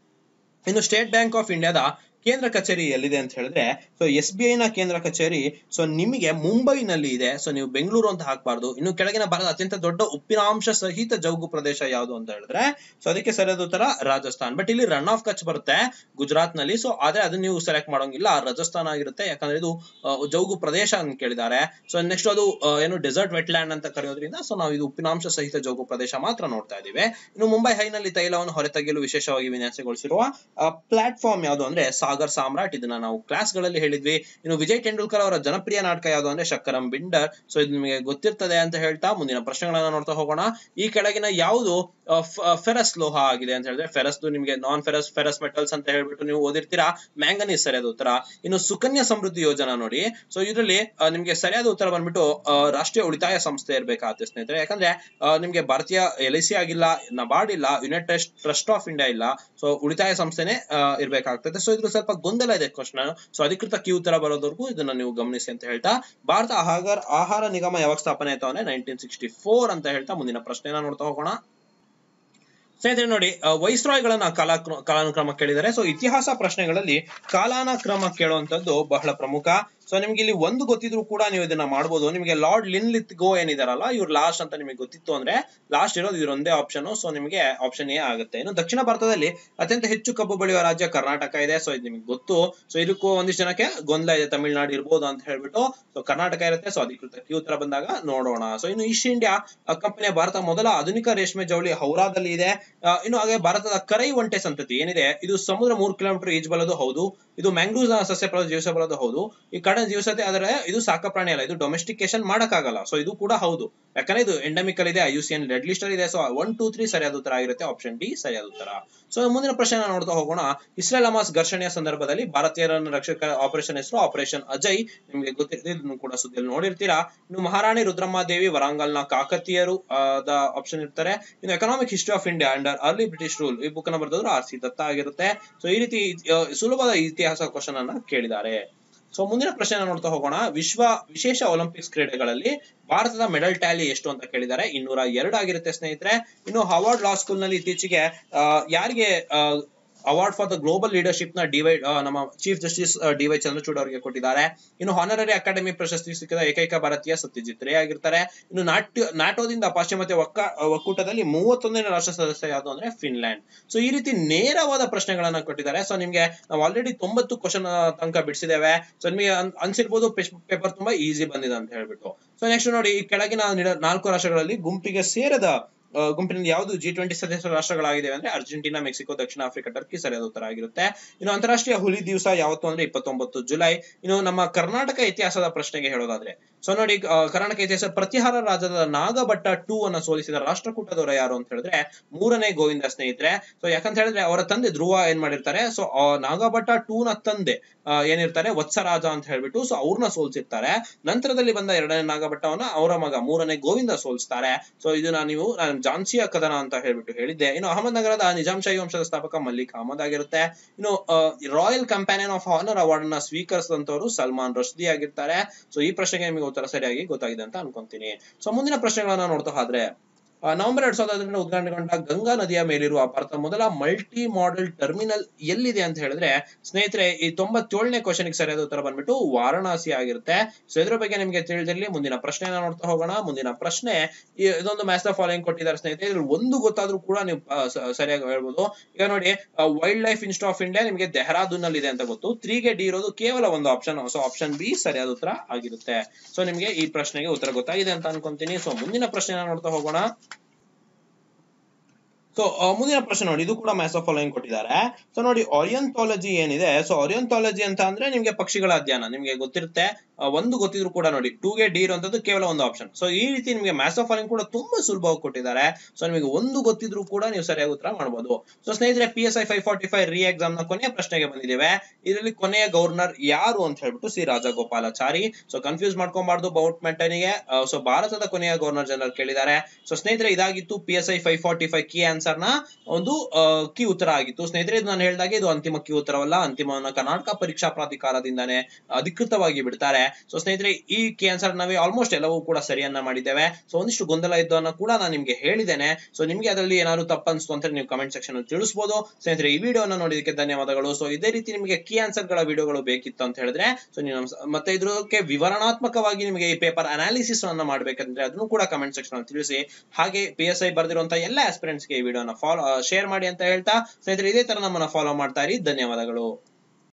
A: ಇನ್ನು ಸ್ಟೇಟ್ ಬ್ಯಾಂಕ್ ಆಫ್ ಇಂಡಿಯಾದ ಕೇಂದ್ರ ಕಚೇರಿ ಎಲ್ಲಿದೆ ಅಂತ ಹೇಳಿದ್ರೆ, ಸೊ ಎಸ್ ಬಿ ಐ ನ ಕೇಂದ್ರ ಕಚೇರಿ ಸೊ ನಿಮಗೆ ಮುಂಬೈನಲ್ಲಿ ಇದೆ. ಸೊ ನೀವು ಬೆಂಗಳೂರು ಅಂತ ಹಾಕಬಾರ್ದು. ಇನ್ನು ಕೆಳಗಿನ ಭಾರತದ ಅತ್ಯಂತ ದೊಡ್ಡ ಉಪ್ಪಿನಾಂಶ ಸಹಿತ ಜೌಗು ಪ್ರದೇಶ ಯಾವುದು ಅಂತ ಹೇಳಿದ್ರೆ ಸೊ ಅದಕ್ಕೆ ಸರಿಯಾದ ಉತ್ತರ ರಾಜಸ್ಥಾನ್. ಬಟ್ ಇಲ್ಲಿ ರನ್ ಆಫ್ ಕಚ್ ಬರುತ್ತೆ ಗುಜರಾತ್ ನಲ್ಲಿ. ಸೊ ಆದ್ರೆ ಅದನ್ನ ನೀವು ಸೆಲೆಕ್ಟ್ ಮಾಡೋಂಗಿಲ್ಲ, ರಾಜಸ್ಥಾನ್ ಆಗಿರುತ್ತೆ. ಯಾಕಂದ್ರೆ ಇದು ಜೌಗು ಪ್ರದೇಶ ಅಂತ ಕೇಳಿದ್ದಾರೆ. ಸೊ ನೆಕ್ಸ್ಟ್ ಅದು ಏನು ಡೆಸರ್ಟ್ ವೆಟ್ಲ್ಯಾಂಡ್ ಅಂತ ಕರೆಯೋದ್ರಿಂದ ಸೊ ನಾವು ಇದು ಉಪ್ಪಿನಾಂಶ ಸಹಿತ ಜೌಗು ಪ್ರದೇಶ ಮಾತ್ರ ನೋಡ್ತಾ ಇದೀವಿ. ಇನ್ನು ಮುಂಬೈ ಹೈನಲ್ಲಿ ತೈಲವನ್ನು ಹೊರತೆಗೆಯಲು ವಿಶೇಷವಾಗಿ ವಿನ್ಯಾಸಗೊಳಿಸಿರುವ ಪ್ಲಾಟ್ಫಾರ್ಮ್ ಯಾವುದು ಅಂದ್ರೆ ಸಾಗರ್ ಸಾಮ್ರಾಟ್, ಇದನ್ನ ನಾವು ಕ್ಲಾಸ್ ಗಳಲ್ಲಿ ಹೇಳಿದ್ವಿ. ಇನ್ನು ವಿಜಯ್ ತೆಂಡೂಲ್ಕರ್ ಅವರ ಜನಪ್ರಿಯ ನಾಟಕ ಯಾವುದು ಅಂದ್ರೆ ಶಕ್ಕರಂ ಬಿಂಡರ್. ಸೊ ಇದು ನಿಮಗೆ ಗೊತ್ತಿರ್ತದೆ ಅಂತ ಹೇಳ್ತಾ ಮುಂದಿನ ಪ್ರಶ್ನೆಗಳನ್ನ ನೋಡ್ತಾ ಹೋಗೋಣ. ಈ ಕೆಳಗಿನ ಯಾವುದು ಫೆರಸ್ ಲೋಹ ಆಗಿದೆ ಅಂತ ಹೇಳಿದ್ರೆ, ಫೆರಸ್ ನಿಮಗೆ ನಾನ್ ಫೆರಸ್ ಫೆರಸ್ ಮೆಟಲ್ಸ್ ಅಂತ ಹೇಳ್ಬಿಟ್ಟು ನೀವು ಓದಿರ್ತೀರಾ. ಮ್ಯಾಂಗನೀಸ್ ಸರಿಯಾದ ಉತ್ತರ. ಇನ್ನು ಸುಕನ್ಯಾ ಸಮೃದ್ಧಿ ಯೋಜನಾ ನೋಡಿ, ಸೊ ಇದರಲ್ಲಿ ನಿಮ್ಗೆ ಸರಿಯಾದ ಉತ್ತರ ಬಂದ್ಬಿಟ್ಟು ರಾಷ್ಟ್ರೀಯ ಉಳಿತಾಯ ಸಂಸ್ಥೆ ಇರ್ಬೇಕಾಗುತ್ತೆ ಸ್ನೇಹಿತರೆ. ಯಾಕಂದ್ರೆ ನಿಮ್ಗೆ ಭಾರತೀಯ ಎಲ್ ಐ ಸಿ ಆಗಿಲ್ಲ, ನಬಾರ್ಡ್ ಇಲ್ಲ, ಯುನೈಟೆಡ್ ಟ್ರಸ್ಟ್ ಆಫ್ ಇಂಡಿಯಾ ಇಲ್ಲ, ಸೊ ಉಳಿತಾಯ ಸಂಸ್ಥೆನೆ ಇರ್ಬೇಕಾಗ್ತದೆ. ಸೊ ಇದ್ರ ಸ್ವಲ್ಪ ಗೊಂದಲ ಇದೆ ಕ್ವಶನ್. ಸೊ ಅಧಿಕೃತ ಕೀ ಉತ್ತರ ಬರೋದವರೆಗೂ ಇದನ್ನ ನೀವು ಗಮನಿಸಿ ಅಂತ ಹೇಳ್ತಾ, ಭಾರತ ಆಹಾರ ಆಹಾರ ನಿಗಮ ಯಾವಾಗ ಸ್ಥಾಪನೆ ಆಯ್ತು ಅಂದ್ರೆ ನೈನ್ಟೀನ್ ಸಿಕ್ಸ್ಟಿ ಫೋರ್ ಅಂತ ಹೇಳ್ತಾ ಮುಂದಿನ ಪ್ರಶ್ನೆನ ನೋಡ್ತಾ ಹೋಗೋಣ. ಸ್ನೇಹಿತರೆ ನೋಡಿ, ವೈಸ್ರಾಯ್ಗಳನ್ನ ಕಾಲ ಕಾಲಾನುಕ್ರಮ ಕೇಳಿದರೆ. ಸೊ ಇತಿಹಾಸ ಪ್ರಶ್ನೆಗಳಲ್ಲಿ ಕಾಲಾನುಕ್ರಮ ಕೇಳುವಂತದ್ದು ಬಹಳ ಪ್ರಮುಖ. ಸೊ ನಿಮ್ಗೆ ಇಲ್ಲಿ ಒಂದು ಗೊತ್ತಿದ್ರು ಕೂಡ ನೀವು ಇದನ್ನ ಮಾಡಬಹುದು. ನಿಮಗೆ ಲಾರ್ಡ್ ಲಿನ್ಲಿತ್ ಗೋ ಏನಿದಾರಲ್ಲ, ಇವ್ರು ಲಾಸ್ಟ್ ಅಂತ ನಿಮಗೆ ಗೊತ್ತಿತ್ತು ಅಂದ್ರೆ ಲಾಸ್ಟ್ ಇರೋದು ಇವ್ರೊಂದೇ ಆಪ್ಷನ್. ಸೊ ನಿಮಗೆ ಆಪ್ಷನ್ ಎ ಆಗುತ್ತೆ. ಇನ್ನು ದಕ್ಷಿಣ ಭಾರತದಲ್ಲಿ ಅತ್ಯಂತ ಹೆಚ್ಚು ಕಬ್ಬು ಬೆಳೆಯುವ ರಾಜ್ಯ ಕರ್ನಾಟಕ ಇದೆ. ಸೊ ಇದು ನಿಮ್ಗೆ ಗೊತ್ತು. ಸೊ ಇದಕ್ಕೂ ಒಂದಿಷ್ಟು ಜನಕ್ಕೆ ಗೊಂದಲ ಇದೆ, ತಮಿಳುನಾಡು ಇರ್ಬೋದು ಅಂತ ಹೇಳ್ಬಿಟ್ಟು. ಸೊ ಕರ್ನಾಟಕ ಇರುತ್ತೆ. ಸೊ ಅಧಿಕೃತ ಕೀ ಉತ್ತರ ಬಂದಾಗ ನೋಡೋಣ. ಸೊ ಇನ್ನು ಈಸ್ಟ್ ಇಂಡಿಯಾ ಕಂಪನಿಯ ಭಾರತ ಮೊದಲ ಆಧುನಿಕ ರೇಷ್ಮೆ ಜವಳಿ ಹೌರಾದಲ್ಲಿ ಇದೆ. ಇನ್ನು ಹಾಗೆ ಭಾರತದ ಕರೈ ಒಂಟೆ ಸಂತತಿ ಏನಿದೆ, ಇದು ಸಮುದ್ರ ಮೂರು ಕಿಲೋಮೀಟರ್ ಈಜಬಲ್ಲದು ಹೌದು. ಇದು ಮ್ಯಾಂಗ್ರೂವ್ ಸಸ್ಯಫಲ ಜೀವಿಸಬಲ್ಲದು ಹೌದು. ಈ ಕಡೆ ಜೀವಿಸತೆ, ಆದರೆ ಇದು ಸಾಕ ಪ್ರಾಣಿ ಅಲ್ಲ, ಇದು ಡೊಮೆಸ್ಟಿಕೇಶನ್ ಮಾಡಕ್ಕಾಗಲ್ಲ. ಸೊ ಇದು ಕೂಡ ಹೌದು, ಯಾಕಂದ್ರೆ ಇದು ಎಂಡಮಿಕಲ್ ಇದೆ, I U C N red list ಅಲ್ಲಿ ಇದೆ. ಸೊ ಒನ್ ಟೂ ತ್ರೀ ಸರಿಯಾದ ಉತ್ತರ ಆಗಿರುತ್ತೆ. ಆಪ್ಷನ್ ಡಿ ಸರಿಯಾದ ಉತ್ತರ. ಸೊ ಮುಂದಿನ ಪ್ರಶ್ನೆ ನೋಡ್ತಾ ಹೋಗೋಣ. ಇಸ್ರೇಲ್ ಹಮಾಸ್ ಘರ್ಷಣೆಯ ಸಂದರ್ಭದಲ್ಲಿ ಭಾರತೀಯರನ್ನು ರಕ್ಷಕ ಆಪರೇಷನ್ ಹೆಸರು ಆಪರೇಷನ್ ಅಜಯ್. ನಿಮ್ಗೆ ಗೊತ್ತಿರ್ತದೆ, ಇದನ್ನು ಕೂಡ ಸುದ್ದಿಯಲ್ಲಿ ನೋಡಿರ್ತೀರಾ. ಇನ್ನು ಮಹಾರಾಣಿ ರುದ್ರಮ್ಮ ದೇವಿ ವರಾಂಗಲ್ನ ಕಾಕತೀಯರು ಆಪ್ಷನ್ ಇರ್ತಾರೆ. ಇನ್ನು economic history of India under early British rule, ಈ ಬುಕ್ ನ ಬರೆದವರು ಆರ್ ಸಿ ದತ್ತ ಆಗಿರುತ್ತೆ. ಸೊ ಈ ರೀತಿ ಸುಲಭದ ಇತಿಹಾಸ ಕ್ವಶನ್ ಅನ್ನ ಕೇಳಿದ್ದಾರೆ. ಸೊ ಮುಂದಿನ ಪ್ರಶ್ನೆ ನೋಡ್ತಾ ಹೋಗೋಣ. ವಿಶ್ವ ವಿಶೇಷ ಒಲಿಂಪಿಕ್ಸ್ ಕ್ರೀಡೆಗಳಲ್ಲಿ ಭಾರತದ ಮೆಡಲ್ ಟ್ಯಾಲಿ ಎಷ್ಟು ಅಂತ ಕೇಳಿದ್ದಾರೆ. ಇನ್ನೂರ ಎರಡು ಆಗಿರುತ್ತೆ ಸ್ನೇಹಿತರೆ. ಇನ್ನು ಹಾರ್ವರ್ಡ್ ಲಾ ಸ್ಕೂಲ್ ನಲ್ಲಿ ಇತ್ತೀಚೆಗೆ ಯಾರಿಗೆ award for the global leadership ನ ಡಿವೈ ನಮ್ಮ chief justice D Y Chandrachud ಅವರಿಗೆ ಕೊಟ್ಟಿದ್ದಾರೆ. ಇನ್ನು ಹಾನರರಿ ಅಕಾಡೆಮಿ ಪ್ರಶಸ್ತಿ ಸಿಕ್ಕಿದ ಏಕೈಕ ಭಾರತೀಯ ಸತ್ಯಜಿತ್ ರೇ ಆಗಿರ್ತಾರೆ. ಇನ್ನು ನಾಟ್ಯ ನಾಟೋದಿಂದ ಪಾಶ್ಚಿಮಾತ್ಯ ಒಕ್ಕ ಒಕ್ಕೂಟದಲ್ಲಿ ಮೂವತ್ತೊಂದನೇ ರಾಷ್ಟ್ರ ಸದಸ್ಯ ಯಾವುದು ಅಂದ್ರೆ ಫಿನ್ಲ್ಯಾಂಡ್. ಸೊ ಈ ರೀತಿ ನೇರವಾದ ಪ್ರಶ್ನೆಗಳನ್ನ ಕೊಟ್ಟಿದ್ದಾರೆ. ಸೊ ನಿಮ್ಗೆ ನಾವು ಆಲ್ರೆಡಿ ತೊಂಬತ್ತು ಕ್ವಶನ್ ತನಕ ಬಿಡಿಸಿದ್ದೇವೆ. ಸೊ ನಿಮಗೆ ಅನ್ಸಿರ್ಬೋದು ಪೇಪರ್ ತುಂಬಾ ಈಸಿ ಬಂದಿದೆ ಅಂತ ಹೇಳ್ಬಿಟ್ಟು. ಸೊ ನೆಕ್ಸ್ಟ್ ನೋಡಿ, ಈ ಕೆಳಗಿನ ನಾಲ್ಕು ರಾಷ್ಟ್ರಗಳಲ್ಲಿ ಗುಂಪಿಗೆ ಸೇರದ ಗುಂಪಿನಲ್ಲಿ ಯಾವುದು ಜಿ ಟ್ವೆಂಟಿ ಸದಸ್ಯ ರಾಷ್ಟ್ರಗಳಾಗಿವೆ ಅಂದ್ರೆ ಅರ್ಜೆಂಟೀನಾ, ಮೆಕ್ಸಿಕೋ, ದಕ್ಷಿಣ ಆಫ್ರಿಕಾ, ಟರ್ಕಿ ಸರಿಯಾದ ಉತ್ತರ ಆಗಿರುತ್ತೆ. ಇನ್ನು ಅಂತಾರಾಷ್ಟ್ರೀಯ ಹುಲಿ ದಿವಸ ಯಾವತ್ತು ಅಂದ್ರೆ ಇಪ್ಪತ್ತೊಂಬತ್ತು ಜುಲೈ. ಇನ್ನು ನಮ್ಮ ಕರ್ನಾಟಕ ಇತಿಹಾಸದ ಪ್ರಶ್ನೆಗೆ ಹೇಳೋದಾದ್ರೆ, ಸೊ ನೋಡಿ, ಕರ್ನಾಟಕ ಇತಿಹಾಸ ಪ್ರತಿಹಾರ ರಾಜ್ಯದ ನಾಗಭಟ್ಟ ಟೂ ಅನ್ನ ಸೋಲಿಸಿದ ರಾಷ್ಟ್ರಕೂಟದವರ ಯಾರು ಅಂತ ಹೇಳಿದ್ರೆ ಮೂರನೇ ಗೋವಿಂದ ಸ್ನೇಹಿತರೆ. ಸೊ ಯಾಕಂತ ಹೇಳಿದ್ರೆ ಅವರ ತಂದೆ ಧ್ರುವ ಏನ್ ಮಾಡಿರ್ತಾರೆ, ಸೊ ನಾಗಭಟ್ಟ ಟೂ ನ ತಂದೆ ಏನಿರ್ತಾರೆ ವತ್ಸರಾಜ ಅಂತ ಹೇಳ್ಬಿಟ್ಟು, ಸೊ ಅವ್ರನ್ನ ಸೋಲ್ಸಿರ್ತಾರೆ. ನಂತರದಲ್ಲಿ ಬಂದ ಎರಡನೇ ನಾಗಭಟ್ಟವನ್ನ ಅವರ ಮಗ ಮೂರನೇ ಗೋವಿಂದ ಸೋಲಿಸ್ತಾರೆ. ಸೊ ಇದನ್ನ ನೀವು ಝಾನ್ಸಿಯ ಕದನ ಅಂತ ಹೇಳ್ಬಿಟ್ಟು ಹೇಳಿದ್ದೆ. ಇನ್ನು ಅಹಮದ್ ನಗರದ ನಿಜಾಂಶಾಹಿ ವಂಶದ ಸ್ಥಾಪಕ ಮಲ್ಲಿಕ್ ಅಹಮದ್ ಆಗಿರುತ್ತೆ. ಇನ್ನು royal companion of honour award ನ ಸ್ವೀಕರಿಸಿದಂತವರು ಸಲ್ಮಾನ್ ರಶ್ದಿ ಆಗಿರ್ತಾರೆ. ಸೊ ಈ ಪ್ರಶ್ನೆಗೆ ನಿಮಗೆ ಉತ್ತರ ಸರಿಯಾಗಿ ಗೊತ್ತಾಗಿದೆ ಅಂತ ಅನ್ಕೊಂತೀನಿ. ಸೊ ಮುಂದಿನ ಪ್ರಶ್ನೆಗಳನ್ನ ನೋಡ್ತಾ ಹೋದ್ರೆ, ನವೆಂಬರ್ ಎರಡ್ ಸಾವಿರದ ಹದಿನೆಂಟು ಉದ್ಘಾಟನೆಗೊಂಡ ಗಂಗಾ ನದಿಯ ಮೇಲಿರುವ ಭಾರತದ ಮೊದಲ ಮಲ್ಟಿ ಮಾಡೆಲ್ ಟರ್ಮಿನಲ್ ಎಲ್ಲಿದೆ ಅಂತ ಹೇಳಿದ್ರೆ ಸ್ನೇಹಿತರೆ, ಈ ತೊಂಬತ್ತೇಳನೇ ಕ್ವಶನ್ ಸರಿಯಾದ ಉತ್ತರ ಬಂದ್ಬಿಟ್ಟು ವಾರಣಾಸಿ ಆಗಿರುತ್ತೆ. ಸೊ ಇದ್ರ ಬಗ್ಗೆ ನಿಮ್ಗೆ ತಿಳಿದಿರಲಿ. ಮುಂದಿನ ಪ್ರಶ್ನೆನ ನೋಡ್ತಾ ಹೋಗೋಣ. ಮುಂದಿನ ಪ್ರಶ್ನೆ, ಇದೊಂದು ಮ್ಯಾಚ್ ದ ಫಾಲೋಯಿಂಗ್ ಕೊಟ್ಟಿದ್ದಾರೆ ಸ್ನೇಹಿತರೆ. ಇದ್ರಲ್ಲಿ ಒಂದು ಗೊತ್ತಾದ್ರೂ ಕೂಡ ನೀವು ಸರಿಯಾಗಿ ಹೇಳ್ಬೋದು. ಈಗ ನೋಡಿ, wildlife institute of India ನಿಮಗೆ ಡೆಹರಾಡೂನ್ ನಲ್ಲಿ ಇದೆ ಅಂತ ಗೊತ್ತು. ತ್ರೀ ಗೆ ಡಿ ಇರೋದು ಕೇವಲ ಒಂದು ಆಪ್ಷನ್. ಸೊ ಆಪ್ಷನ್ ಬಿ ಸರಿಯಾದ ಉತ್ತರ ಆಗಿರುತ್ತೆ. ಸೊ ನಿಮ್ಗೆ ಈ ಪ್ರಶ್ನೆಗೆ ಉತ್ತರ ಗೊತ್ತಾಗಿದೆ ಅಂತ ಅನ್ಕೊಂತೀನಿ. ಸೊ ಮುಂದಿನ ಪ್ರಶ್ನೆನ ನೋಡ್ತಾ ಹೋಗೋಣ. ಸೊ ಮುಂದಿನ ಪ್ರಶ್ನೆ ನೋಡಿ, ಇದು ಕೂಡ ಮ್ಯಾಥ್ಸ್ ಆಫ್ ಫಾಲೋಯಿಂಗ್ ಕೊಟ್ಟಿದ್ದಾರೆ. ಸೊ ನೋಡಿ, ಆರಿಯಂಟಾಲಜಿ ಏನಿದೆ, ಸೊ ಆರಿಯಂಟಾಲಜಿ ಅಂತ ಅಂದ್ರೆ ನಿಮ್ಗೆ ಪಕ್ಷಿಗಳ ಅಧ್ಯಯನ ನಿಮ್ಗೆ ಗೊತ್ತಿರುತ್ತೆ. ಒಂದು ಗೊತ್ತಿದ್ರು ಕೂಡ ನೋಡಿ, ಟೂ ಗೆ ಡಿ ಇರುವಂತದ್ದು ಕೇವಲ ಒಂದು ಆಪ್ಷನ್. ಸೊ ಈ ರೀತಿ ನಿಮಗೆ ಮ್ಯಾಥ್ಸ್ ಆಫ್ ಫಾಲೋಯಿಂಗ್ ಕೂಡ ತುಂಬಾ ಸುಲಭವಾಗಿ ಕೊಟ್ಟಿದ್ದಾರೆ. ಸೊ ನಿಮಗೆ ಒಂದು ಗೊತ್ತಿದ್ರು ಕೂಡ ನೀವು ಸರಿಯಾಗಿ ಉತ್ತರ ಮಾಡಬಹುದು. ಸೊ ಸ್ನೇಹಿತರೆ, P S I five forty five re exam ನ ಕೊನೆಯ ಪ್ರಶ್ನೆಗೆ ಬಂದಿದ್ದೇವೆ. ಇದರಲ್ಲಿ ಕೊನೆಯ ಗವರ್ನರ್ ಯಾರು ಅಂತ ಹೇಳ್ಬಿಟ್ಟು ಸಿ ರಾಜಗೋಪಾಲಾಚಾರಿ. ಸೊ ಕನ್ಫ್ಯೂಸ್ ಮಾಡ್ಕೊಬಾರ್ದು ಬೌಟ್ ಮೆಂಟನಿಗೆ. ಸೊ ಭಾರತದ ಕೊನೆಯ ಗವರ್ನರ್ ಜನರಲ್ ಕೇಳಿದ್ದಾರೆ. ಸೊ ಸ್ನೇಹಿತರೆ, ಇದಾಗಿತ್ತು P S I five forty five key answer ನ ಒಂದು ಕೀ ಉತ್ತರ ಆಗಿತ್ತು. ಸ್ನೇಹಿತರೆ, ಇದು ನಾನು ಹೇಳಿದಾಗೆ ಇದು ಅಂತಿಮ ಕೀ ಉತ್ತರವಲ್ಲ. ಅಂತಿಮವನ್ನ ಕರ್ನಾಟಕ ಪರೀಕ್ಷಾ ಪ್ರಾಧಿಕಾರದಿಂದಾನೇ ಅಧಿಕೃತವಾಗಿ ಬಿಡ್ತಾರೆ. ಸೊ ಸ್ನೇಹಿತರೆ, ಈ ಕೀ ಆನ್ಸರ್ ನಾವೇ ಆಲ್ಮೋಸ್ಟ್ ಎಲ್ಲವೂ ಕೂಡ ಸರಿಯನ್ನ ಮಾಡಿದ್ದೇವೆ. ಸೊ ಒಂದಿಷ್ಟು ಗೊಂದಲ ಇದ್ದವನ್ನ ಕೂಡ ನಾನು ನಿಮ್ಗೆ ಹೇಳಿದ್ದೇನೆ. ಸೊ ನಿಮ್ಗೆ ಅದರಲ್ಲಿ ಏನಾದ್ರು ತಪ್ಪು ಅನ್ಸ್ತು ಅಂತ ನೀವು ಕಮೆಂಟ್ ಸೆಕ್ಷನ್ ಅಲ್ಲಿ ತಿಳಿಸಬಹುದು. ಸ್ನೇಹಿತರೆ, ಈ ವಿಡಿಯೋನ ನೋಡಿದಕ್ಕೆ ಧನ್ಯವಾದಗಳು. ಸೊ ಇದೇ ರೀತಿ ನಿಮಗೆ ಕೀ ಆನ್ಸರ್ ಗಳ ವಿಡಿಯೋಗಳು ಬೇಕಿತ್ತು ಅಂತ ಹೇಳಿದ್ರೆ, ಸೊ ನೀವು ಮತ್ತೆ ಇದ್ರಕ್ಕೆ ವಿವರಣಾತ್ಮಕವಾಗಿ ನಿಮಗೆ ಈ ಪೇಪರ್ ಅನಾಲಿಸಿಸ್ ಅನ್ನ ಮಾಡ್ಬೇಕಂದ್ರೆ ಅದನ್ನು ಕೂಡ ಕಮೆಂಟ್ ಸೆಕ್ಷನ್ ಅಲ್ಲಿ ತಿಳಿಸಿ. ಹಾಗೆ ಪಿ ಎಸ್ ಐ ಬರ್ದಿರುವಂತಹ ಎಲ್ಲ ಆಸ್ಪಿರೆಂಟ್ಸ್ ಗೆ ಈ ವಿಡಿಯೋನ ಫಾಲೋ ಶೇರ್ ಮಾಡಿ ಅಂತ ಹೇಳ್ತಾ, ಸ್ನೇಹಿತರೆ ಇದೇ ತರ ನಮ್ಮನ್ನ ಫಾಲೋ ಮಾಡ್ತಾ ಇರಿ. ಧನ್ಯವಾದಗಳು.